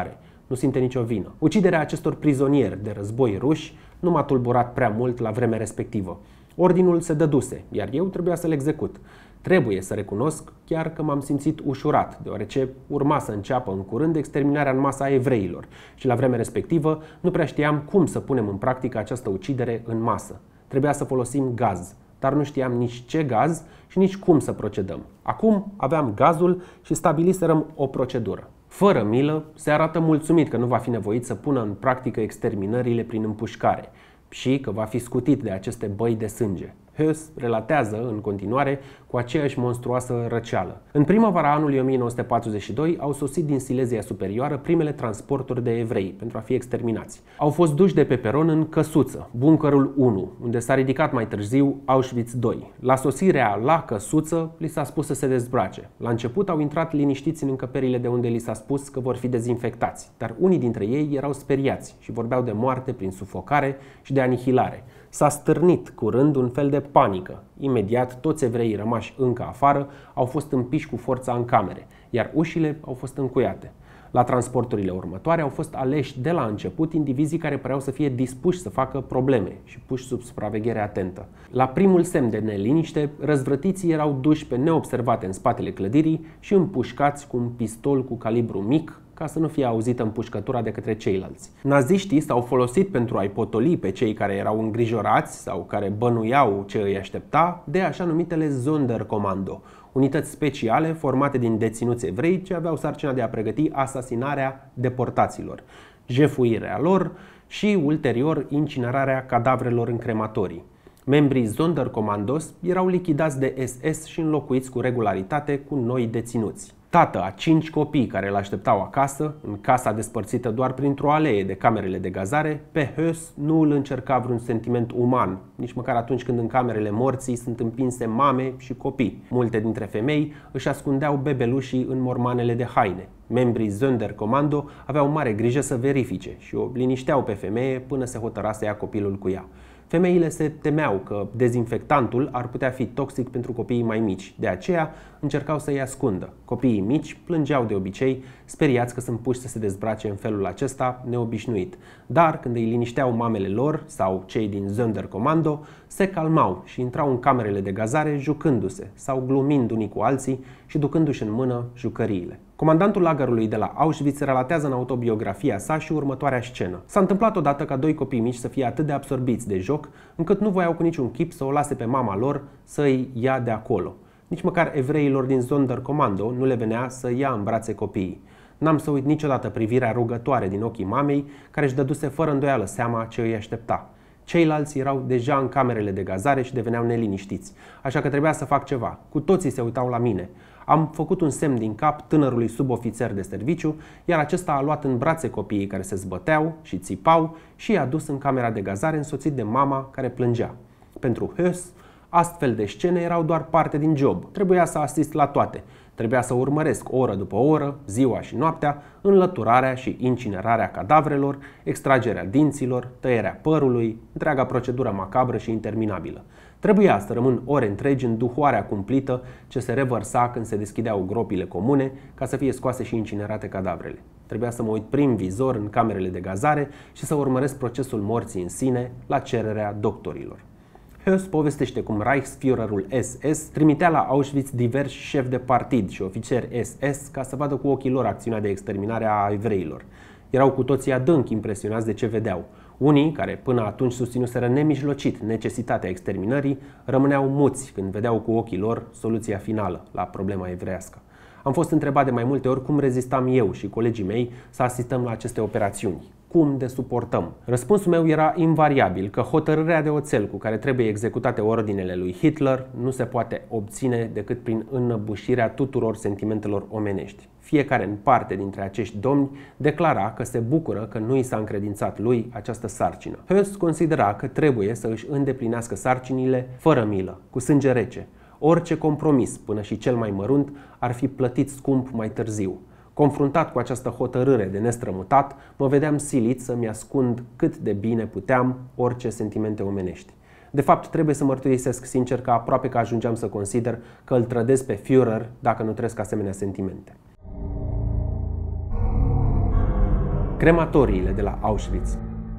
nu simte nicio vină. Uciderea acestor prizonieri de război ruși nu m-a tulburat prea mult la vremea respectivă. Ordinul se dăduse, iar eu trebuia să-l execut. Trebuie să recunosc chiar că m-am simțit ușurat, deoarece urma să înceapă în curând exterminarea în masă a evreilor și la vremea respectivă nu prea știam cum să punem în practică această ucidere în masă. Trebuia să folosim gaz, dar nu știam nici ce gaz și nici cum să procedăm. Acum aveam gazul și stabiliserăm o procedură. Fără milă, se arată mulțumit că nu va fi nevoit să pună în practică exterminările prin împușcare și că va fi scutit de aceste băi de sânge. Höss relatează în continuare cu aceeași monstruoasă răceală. În primăvara anului o mie nouă sute patruzeci și doi au sosit din Silezia Superioară primele transporturi de evrei pentru a fi exterminați. Au fost duși de pe peron în Căsuță, buncărul unu, unde s-a ridicat mai târziu Auschwitz doi. La sosirea la Căsuță li s-a spus să se dezbrace. La început au intrat liniștiți în încăperile de unde li s-a spus că vor fi dezinfectați, dar unii dintre ei erau speriați și vorbeau de moarte prin sufocare și de anihilare. S-a stârnit curând un fel de panică. Imediat toți evreii rămași încă afară au fost împiși cu forța în camere, iar ușile au fost încuiate. La transporturile următoare au fost aleși de la început indivizii care păreau să fie dispuși să facă probleme și puși sub supraveghere atentă. La primul semn de neliniște, răzvrătiții erau duși pe neobservate în spatele clădirii și împușcați cu un pistol cu calibru mic, ca să nu fie auzită împușcătura de către ceilalți. Naziștii s-au folosit pentru a-i potoli pe cei care erau îngrijorați sau care bănuiau ce îi aștepta de așa numitele Sonderkommando, unități speciale formate din deținuți evrei ce aveau sarcina de a pregăti asasinarea deportaților, jefuirea lor și ulterior incinerarea cadavrelor în crematorii. Membrii Sonderkommandos erau lichidați de S S și înlocuiți cu regularitate cu noi deținuți. Tată a cinci copii care îl așteptau acasă, în casa despărțită doar printr-o alee de camerele de gazare, pe Höss nu îl încerca vreun sentiment uman, nici măcar atunci când în camerele morții sunt împinse mame și copii. Multe dintre femei își ascundeau bebelușii în mormanele de haine. Membrii Sonderkommando aveau mare grijă să verifice și o linișteau pe femeie până se hotăra să ia copilul cu ea. Femeile se temeau că dezinfectantul ar putea fi toxic pentru copiii mai mici, de aceea încercau să-i ascundă. Copiii mici plângeau de obicei, speriați că sunt puși să se dezbrace în felul acesta neobișnuit. Dar când îi linișteau mamele lor sau cei din Sonderkommando, se calmau și intrau în camerele de gazare jucându-se sau glumind unii cu alții și ducându-și în mână jucăriile. Comandantul lagărului de la Auschwitz relatează în autobiografia sa și următoarea scenă. S-a întâmplat odată ca doi copii mici să fie atât de absorbiți de joc, încât nu voiau cu niciun chip să o lase pe mama lor să îi ia de acolo. Nici măcar evreilor din Sonderkommando nu le venea să ia în brațe copiii. N-am să uit niciodată privirea rugătoare din ochii mamei, care își dăduse fără îndoială seama ce îi aștepta. Ceilalți erau deja în camerele de gazare și deveneau neliniștiți, așa că trebuia să fac ceva. Cu toții se uitau la mine. Am făcut un semn din cap tânărului subofițer de serviciu, iar acesta a luat în brațe copiii care se zbăteau și țipau și i-a dus în camera de gazare însoțit de mama care plângea. Pentru Höss, astfel de scene erau doar parte din job. Trebuia să asist la toate. Trebuia să urmăresc oră după oră, ziua și noaptea, înlăturarea și incinerarea cadavrelor, extragerea dinților, tăierea părului, întreaga procedură macabră și interminabilă. Trebuia să rămân ore întregi în duhoarea cumplită ce se revărsa când se deschideau gropile comune ca să fie scoase și incinerate cadavrele. Trebuia să mă uit prin vizor în camerele de gazare și să urmăresc procesul morții în sine la cererea doctorilor. Höss povestește cum Reichsführerul S S trimitea la Auschwitz diversi șefi de partid și ofițeri S S ca să vadă cu ochii lor acțiunea de exterminare a evreilor. Erau cu toții adânc impresionați de ce vedeau. Unii, care până atunci susținuseră nemijlocit necesitatea exterminării, rămâneau muți când vedeau cu ochii lor soluția finală la problema evreiască. Am fost întrebat de mai multe ori cum rezistam eu și colegii mei să asistăm la aceste operațiuni. Cum de suportăm? Răspunsul meu era invariabil că hotărârea de oțel cu care trebuie executate ordinele lui Hitler nu se poate obține decât prin înnăbușirea tuturor sentimentelor omenești. Fiecare în parte dintre acești domni declara că se bucură că nu i s-a încredințat lui această sarcină. Höss considera că trebuie să își îndeplinească sarcinile fără milă, cu sânge rece. Orice compromis, până și cel mai mărunt, ar fi plătit scump mai târziu. Confruntat cu această hotărâre de nestrămutat, mă vedeam silit să-mi ascund cât de bine puteam orice sentimente omenești. De fapt, trebuie să mărturisesc sincer că aproape că ajungeam să consider că îl trădez pe Führer dacă nu trăiesc asemenea sentimente. Crematoriile de la Auschwitz.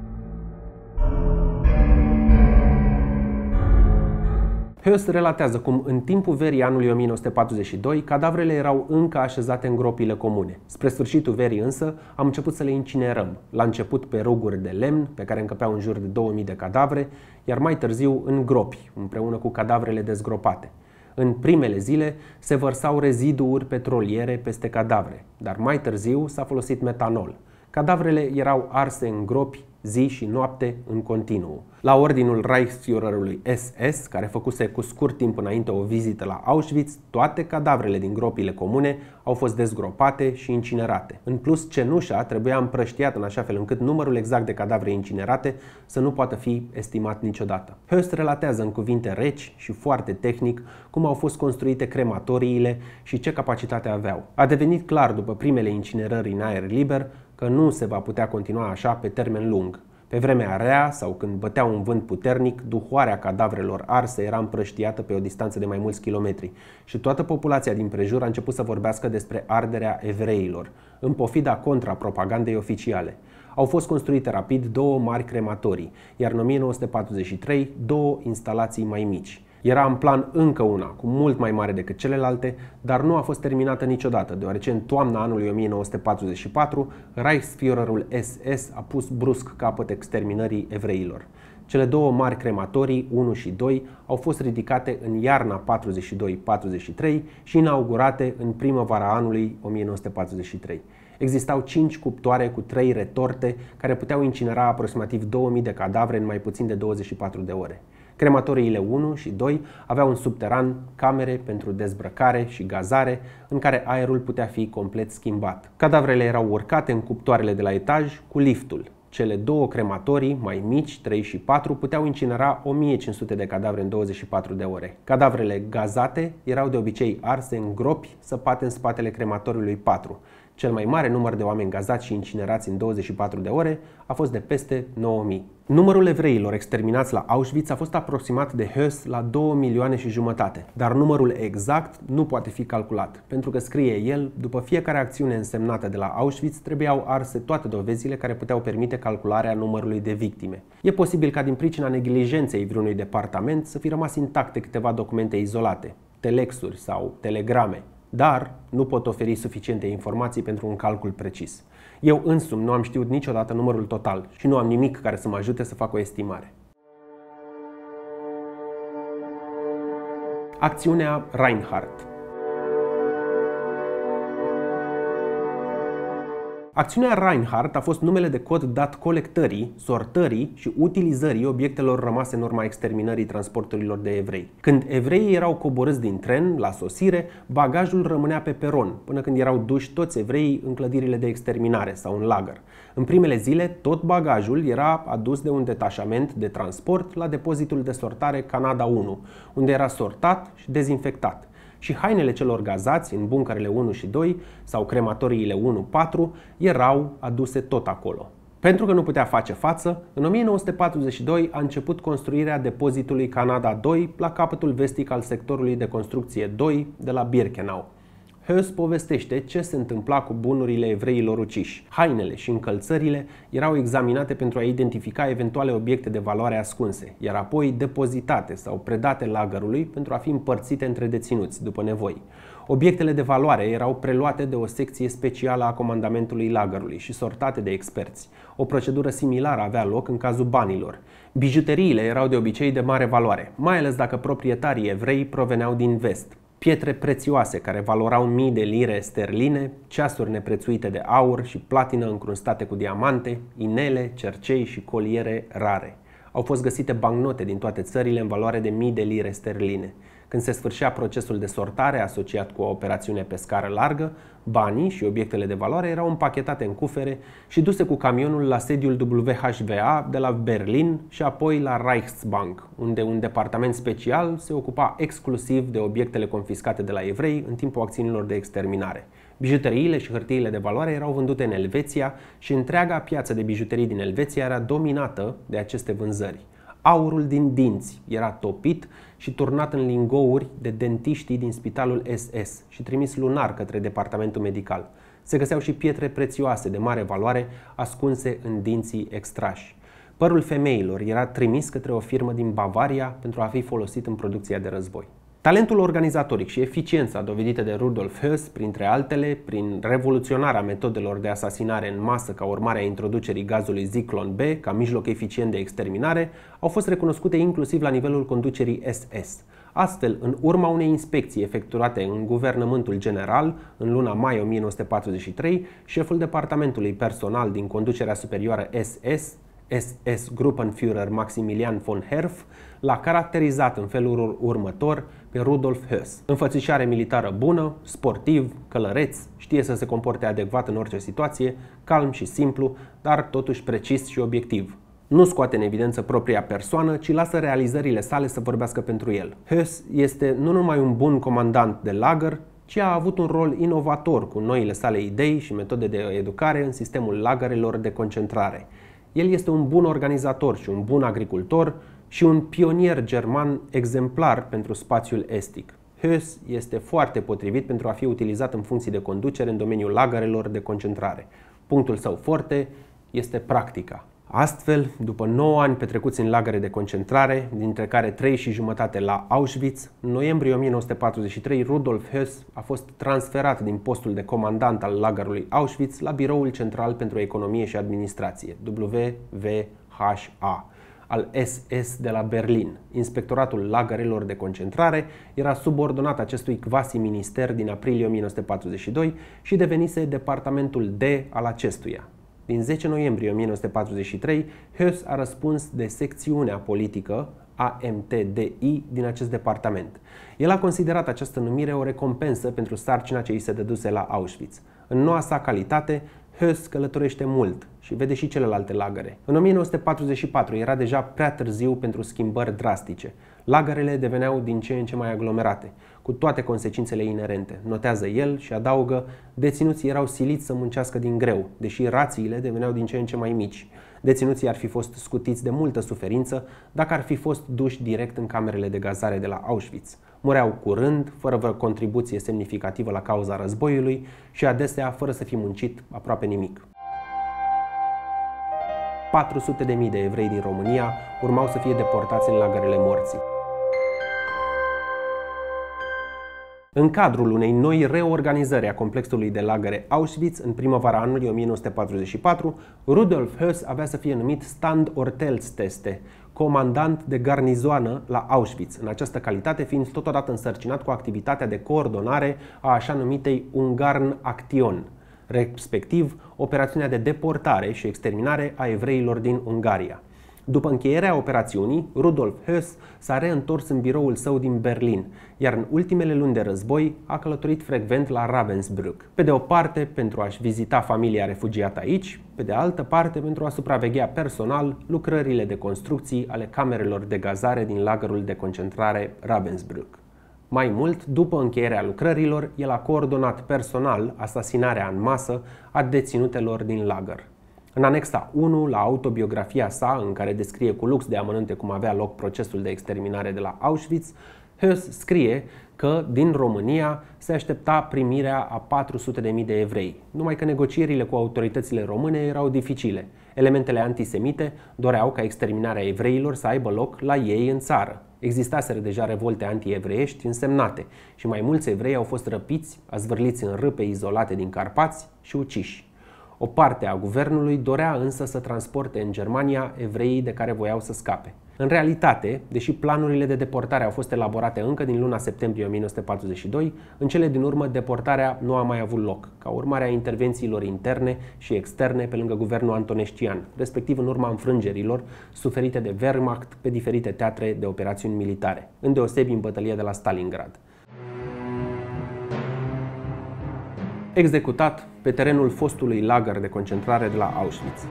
Höss relatează cum în timpul verii anului o mie nouă sute patruzeci și doi cadavrele erau încă așezate în gropile comune. Spre sfârșitul verii însă am început să le incinerăm, la început pe ruguri de lemn pe care încăpeau în jur de două mii de cadavre, iar mai târziu în gropi, împreună cu cadavrele dezgropate. În primele zile se vărsau reziduuri petroliere peste cadavre, dar mai târziu s-a folosit metanol. Cadavrele erau arse în gropi zi și noapte în continuu. La ordinul Reichsführerului S S, care făcuse cu scurt timp înainte o vizită la Auschwitz, toate cadavrele din gropile comune au fost dezgropate și incinerate. În plus, cenușa trebuia împrăștiată în așa fel încât numărul exact de cadavre incinerate să nu poată fi estimat niciodată. Höss relatează în cuvinte reci și foarte tehnic cum au fost construite crematoriile și ce capacitate aveau. A devenit clar după primele incinerări în aer liber că nu se va putea continua așa pe termen lung. Pe vremea rea sau când bătea un vânt puternic, duhoarea cadavrelor arse era împrăștiată pe o distanță de mai mulți kilometri și toată populația din prejur a început să vorbească despre arderea evreilor, în pofida contrapropagandei oficiale. Au fost construite rapid două mari crematorii, iar în o mie nouă sute patruzeci și trei două instalații mai mici. Era în plan încă una, cu mult mai mare decât celelalte, dar nu a fost terminată niciodată, deoarece în toamna anului o mie nouă sute patruzeci și patru, Reichsführerul S S a pus brusc capăt exterminării evreilor. Cele două mari crematorii, unu și doi, au fost ridicate în iarna patruzeci și doi patruzeci și trei și inaugurate în primăvara anului o mie nouă sute patruzeci și trei. Existau cinci cuptoare cu trei retorte care puteau incinera aproximativ două mii de cadavre în mai puțin de douăzeci și patru de ore. Crematoriile unu și doi aveau în subteran camere pentru dezbrăcare și gazare în care aerul putea fi complet schimbat. Cadavrele erau urcate în cuptoarele de la etaj cu liftul. Cele două crematorii, mai mici, trei și patru, puteau incinera o mie cinci sute de cadavre în douăzeci și patru de ore. Cadavrele gazate erau de obicei arse în gropi săpate în spatele crematoriului patru. Cel mai mare număr de oameni gazați și incinerați în douăzeci și patru de ore a fost de peste nouă mii. Numărul evreilor exterminați la Auschwitz a fost aproximat de Höss la două milioane și jumătate, dar numărul exact nu poate fi calculat, pentru că scrie el, după fiecare acțiune însemnată de la Auschwitz trebuiau arse toate dovezile care puteau permite calcularea numărului de victime. E posibil ca din pricina neglijenței vreunui departament să fi rămas intacte câteva documente izolate, telexuri sau telegrame, dar nu pot oferi suficiente informații pentru un calcul precis. Eu însumi nu am știut niciodată numărul total și nu am nimic care să mă ajute să fac o estimare. Acțiunea Reinhardt. Acțiunea Reinhardt a fost numele de cod dat colectării, sortării și utilizării obiectelor rămase în urma exterminării transporturilor de evrei. Când evreii erau coborâți din tren, la sosire, bagajul rămânea pe peron, până când erau duși toți evreii în clădirile de exterminare sau în lagăr. În primele zile, tot bagajul era adus de un detașament de transport la depozitul de sortare Canada unu, unde era sortat și dezinfectat. Și hainele celor gazați în bunkerele unu și doi sau crematoriile unu patru erau aduse tot acolo. Pentru că nu putea face față, în o mie nouă sute patruzeci și doi a început construirea depozitului Canada doi la capătul vestic al sectorului de construcție doi de la Birkenau. Höss povestește ce se întâmpla cu bunurile evreilor uciși. Hainele și încălțările erau examinate pentru a identifica eventuale obiecte de valoare ascunse, iar apoi depozitate sau predate lagărului pentru a fi împărțite între deținuți după nevoi. Obiectele de valoare erau preluate de o secție specială a comandamentului lagărului și sortate de experți. O procedură similară avea loc în cazul banilor. Bijuteriile erau de obicei de mare valoare, mai ales dacă proprietarii evrei proveneau din vest. Pietre prețioase care valorau mii de lire sterline, ceasuri neprețuite de aur și platină încrustate cu diamante, inele, cercei și coliere rare. Au fost găsite bancnote din toate țările în valoare de mii de lire sterline. Când se sfârșea procesul de sortare asociat cu o operațiune pe scară largă, banii și obiectele de valoare erau împachetate în cufere și duse cu camionul la sediul W H V A de la Berlin și apoi la Reichsbank, unde un departament special se ocupa exclusiv de obiectele confiscate de la evrei în timpul acțiunilor de exterminare. Bijuteriile și hârtiile de valoare erau vândute în Elveția și întreaga piață de bijuterii din Elveția era dominată de aceste vânzări. Aurul din dinți era topit și turnat în lingouri de dentiștii din spitalul S S și trimis lunar către departamentul medical. Se găseau și pietre prețioase de mare valoare ascunse în dinții extrași. Părul femeilor era trimis către o firmă din Bavaria pentru a fi folosit în producția de război. Talentul organizatoric și eficiența dovedită de Rudolf Höss, printre altele, prin revoluționarea metodelor de asasinare în masă ca urmare a introducerii gazului Zyklon B ca mijloc eficient de exterminare, au fost recunoscute inclusiv la nivelul conducerii S S. Astfel, în urma unei inspecții efectuate în Guvernământul General, în luna mai o mie nouă sute patruzeci și trei, șeful departamentului personal din conducerea superioară S S, S S-Gruppenführer Maximilian von Herf, l-a caracterizat în felul următor pe Rudolf Höss. Înfățișare militară bună, sportiv, călăreț, știe să se comporte adecvat în orice situație, calm și simplu, dar totuși precis și obiectiv. Nu scoate în evidență propria persoană, ci lasă realizările sale să vorbească pentru el. Höss este nu numai un bun comandant de lagăr, ci a avut un rol inovator cu noile sale idei și metode de educare în sistemul lagărelor de concentrare. El este un bun organizator și un bun agricultor și un pionier german exemplar pentru spațiul estic. Höss este foarte potrivit pentru a fi utilizat în funcții de conducere în domeniul lagărelor de concentrare. Punctul său forte este practica. Astfel, după nouă ani petrecuți în lagăre de concentrare, dintre care trei și jumătate la Auschwitz, în noiembrie o mie nouă sute patruzeci și trei, Rudolf Höss a fost transferat din postul de comandant al lagărului Auschwitz la Biroul Central pentru Economie și Administrație, W V H A, al S S de la Berlin. Inspectoratul lagărelor de concentrare era subordonat acestui quasi-minister din aprilie o mie nouă sute patruzeci și doi și devenise departamentul D al acestuia. Din zece noiembrie o mie nouă sute patruzeci și trei, Höss a răspuns de secțiunea politică A M T D I din acest departament. El a considerat această numire o recompensă pentru sarcina ce îi se dăduse la Auschwitz. În noua sa calitate, Höss călătorește mult și vede și celelalte lagăre. În o mie nouă sute patruzeci și patru era deja prea târziu pentru schimbări drastice. Lagărele deveneau din ce în ce mai aglomerate, cu toate consecințele inerente, notează el și adaugă: deținuții erau siliți să muncească din greu, deși rațiile deveneau din ce în ce mai mici. Deținuții ar fi fost scutiți de multă suferință dacă ar fi fost duși direct în camerele de gazare de la Auschwitz. Mureau curând, fără vreo contribuție semnificativă la cauza războiului și adesea fără să fi muncit aproape nimic. patru sute de mii de evrei din România urmau să fie deportați în lagărele morții. În cadrul unei noi reorganizări a complexului de lagăre Auschwitz, în primăvara anului o mie nouă sute patruzeci și patru, Rudolf Höss avea să fie numit Standortelsteste, comandant de garnizoană la Auschwitz, în această calitate fiind totodată însărcinat cu activitatea de coordonare a așa numitei Ungarn Action, respectiv operațiunea de deportare și exterminare a evreilor din Ungaria. După încheierea operațiunii, Rudolf Höss s-a reîntors în biroul său din Berlin, iar în ultimele luni de război a călătorit frecvent la Ravensbrück. Pe de o parte pentru a-și vizita familia refugiată aici, pe de altă parte pentru a supraveghea personal lucrările de construcții ale camerelor de gazare din lagărul de concentrare Ravensbrück. Mai mult, după încheierea lucrărilor, el a coordonat personal asasinarea în masă a deținutelor din lagăr. În anexa unu, la autobiografia sa, în care descrie cu lux de amănunte cum avea loc procesul de exterminare de la Auschwitz, Höss scrie că din România se aștepta primirea a patru sute de mii de evrei, numai că negocierile cu autoritățile române erau dificile. Elementele antisemite doreau ca exterminarea evreilor să aibă loc la ei în țară. Existaseră deja revolte anti-evreiești însemnate și mai mulți evrei au fost răpiți, azvârliți în râpe izolate din Carpați și uciși. O parte a guvernului dorea însă să transporte în Germania evreii de care voiau să scape. În realitate, deși planurile de deportare au fost elaborate încă din luna septembrie o mie nouă sute patruzeci și doi, în cele din urmă deportarea nu a mai avut loc, ca urmare a intervențiilor interne și externe pe lângă guvernul antoneștian, respectiv în urma înfrângerilor suferite de Wehrmacht pe diferite teatre de operațiuni militare, îndeosebi în bătălia de la Stalingrad. Executat pe terenul fostului lagăr de concentrare de la Auschwitz.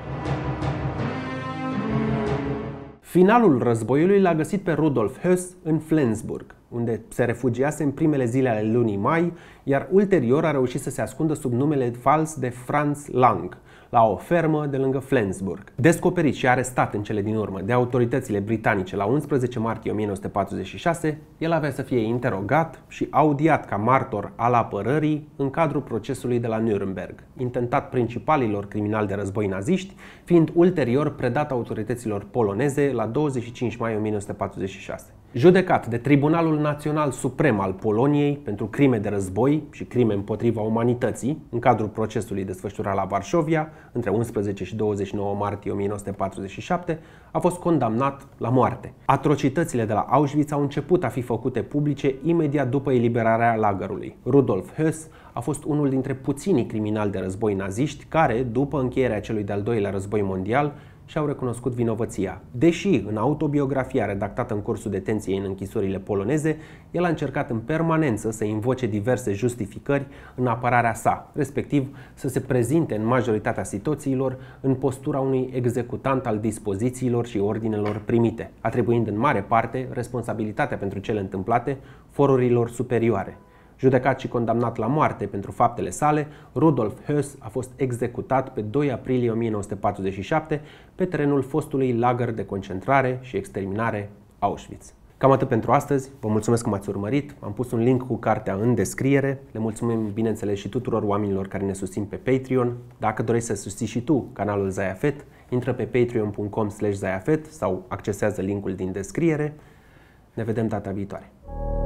Finalul războiului l-a găsit pe Rudolf Höss în Flensburg, unde se refugiase în primele zile ale lunii mai, iar ulterior a reușit să se ascundă sub numele fals de Franz Lang, la o fermă de lângă Flensburg. Descoperit și arestat în cele din urmă de autoritățile britanice la unsprezece martie o mie nouă sute patruzeci și șase, el avea să fie interogat și audiat ca martor al apărării în cadrul procesului de la Nuremberg, intentat principalilor criminali de război naziști, fiind ulterior predat autorităților poloneze la douăzeci și cinci mai o mie nouă sute patruzeci și șase. Judecat de Tribunalul Național Suprem al Poloniei pentru crime de război și crime împotriva umanității, în cadrul procesului desfășurat la Varșovia, între unsprezece și douăzeci și nouă martie o mie nouă sute patruzeci și șapte, a fost condamnat la moarte. Atrocitățile de la Auschwitz au început a fi făcute publice imediat după eliberarea lagărului. Rudolf Höss a fost unul dintre puținii criminali de război naziști care, după încheierea celui de-al doilea război mondial, și-au recunoscut vinovăția. Deși în autobiografia redactată în cursul detenției în închisorile poloneze, el a încercat în permanență să invoce diverse justificări în apărarea sa, respectiv să se prezinte în majoritatea situațiilor în postura unui executant al dispozițiilor și ordinelor primite, atribuind în mare parte responsabilitatea pentru cele întâmplate forurilor superioare. Judecat și condamnat la moarte pentru faptele sale, Rudolf Höss a fost executat pe doi aprilie o mie nouă sute patruzeci și șapte pe terenul fostului lagăr de concentrare și exterminare Auschwitz. Cam atât pentru astăzi, vă mulțumesc că m-ați urmărit, am pus un link cu cartea în descriere, le mulțumim bineînțeles și tuturor oamenilor care ne susțin pe Patreon. Dacă dorești să susții și tu canalul Zayafet, intră pe patreon punct com slash zayafet sau accesează linkul din descriere. Ne vedem data viitoare!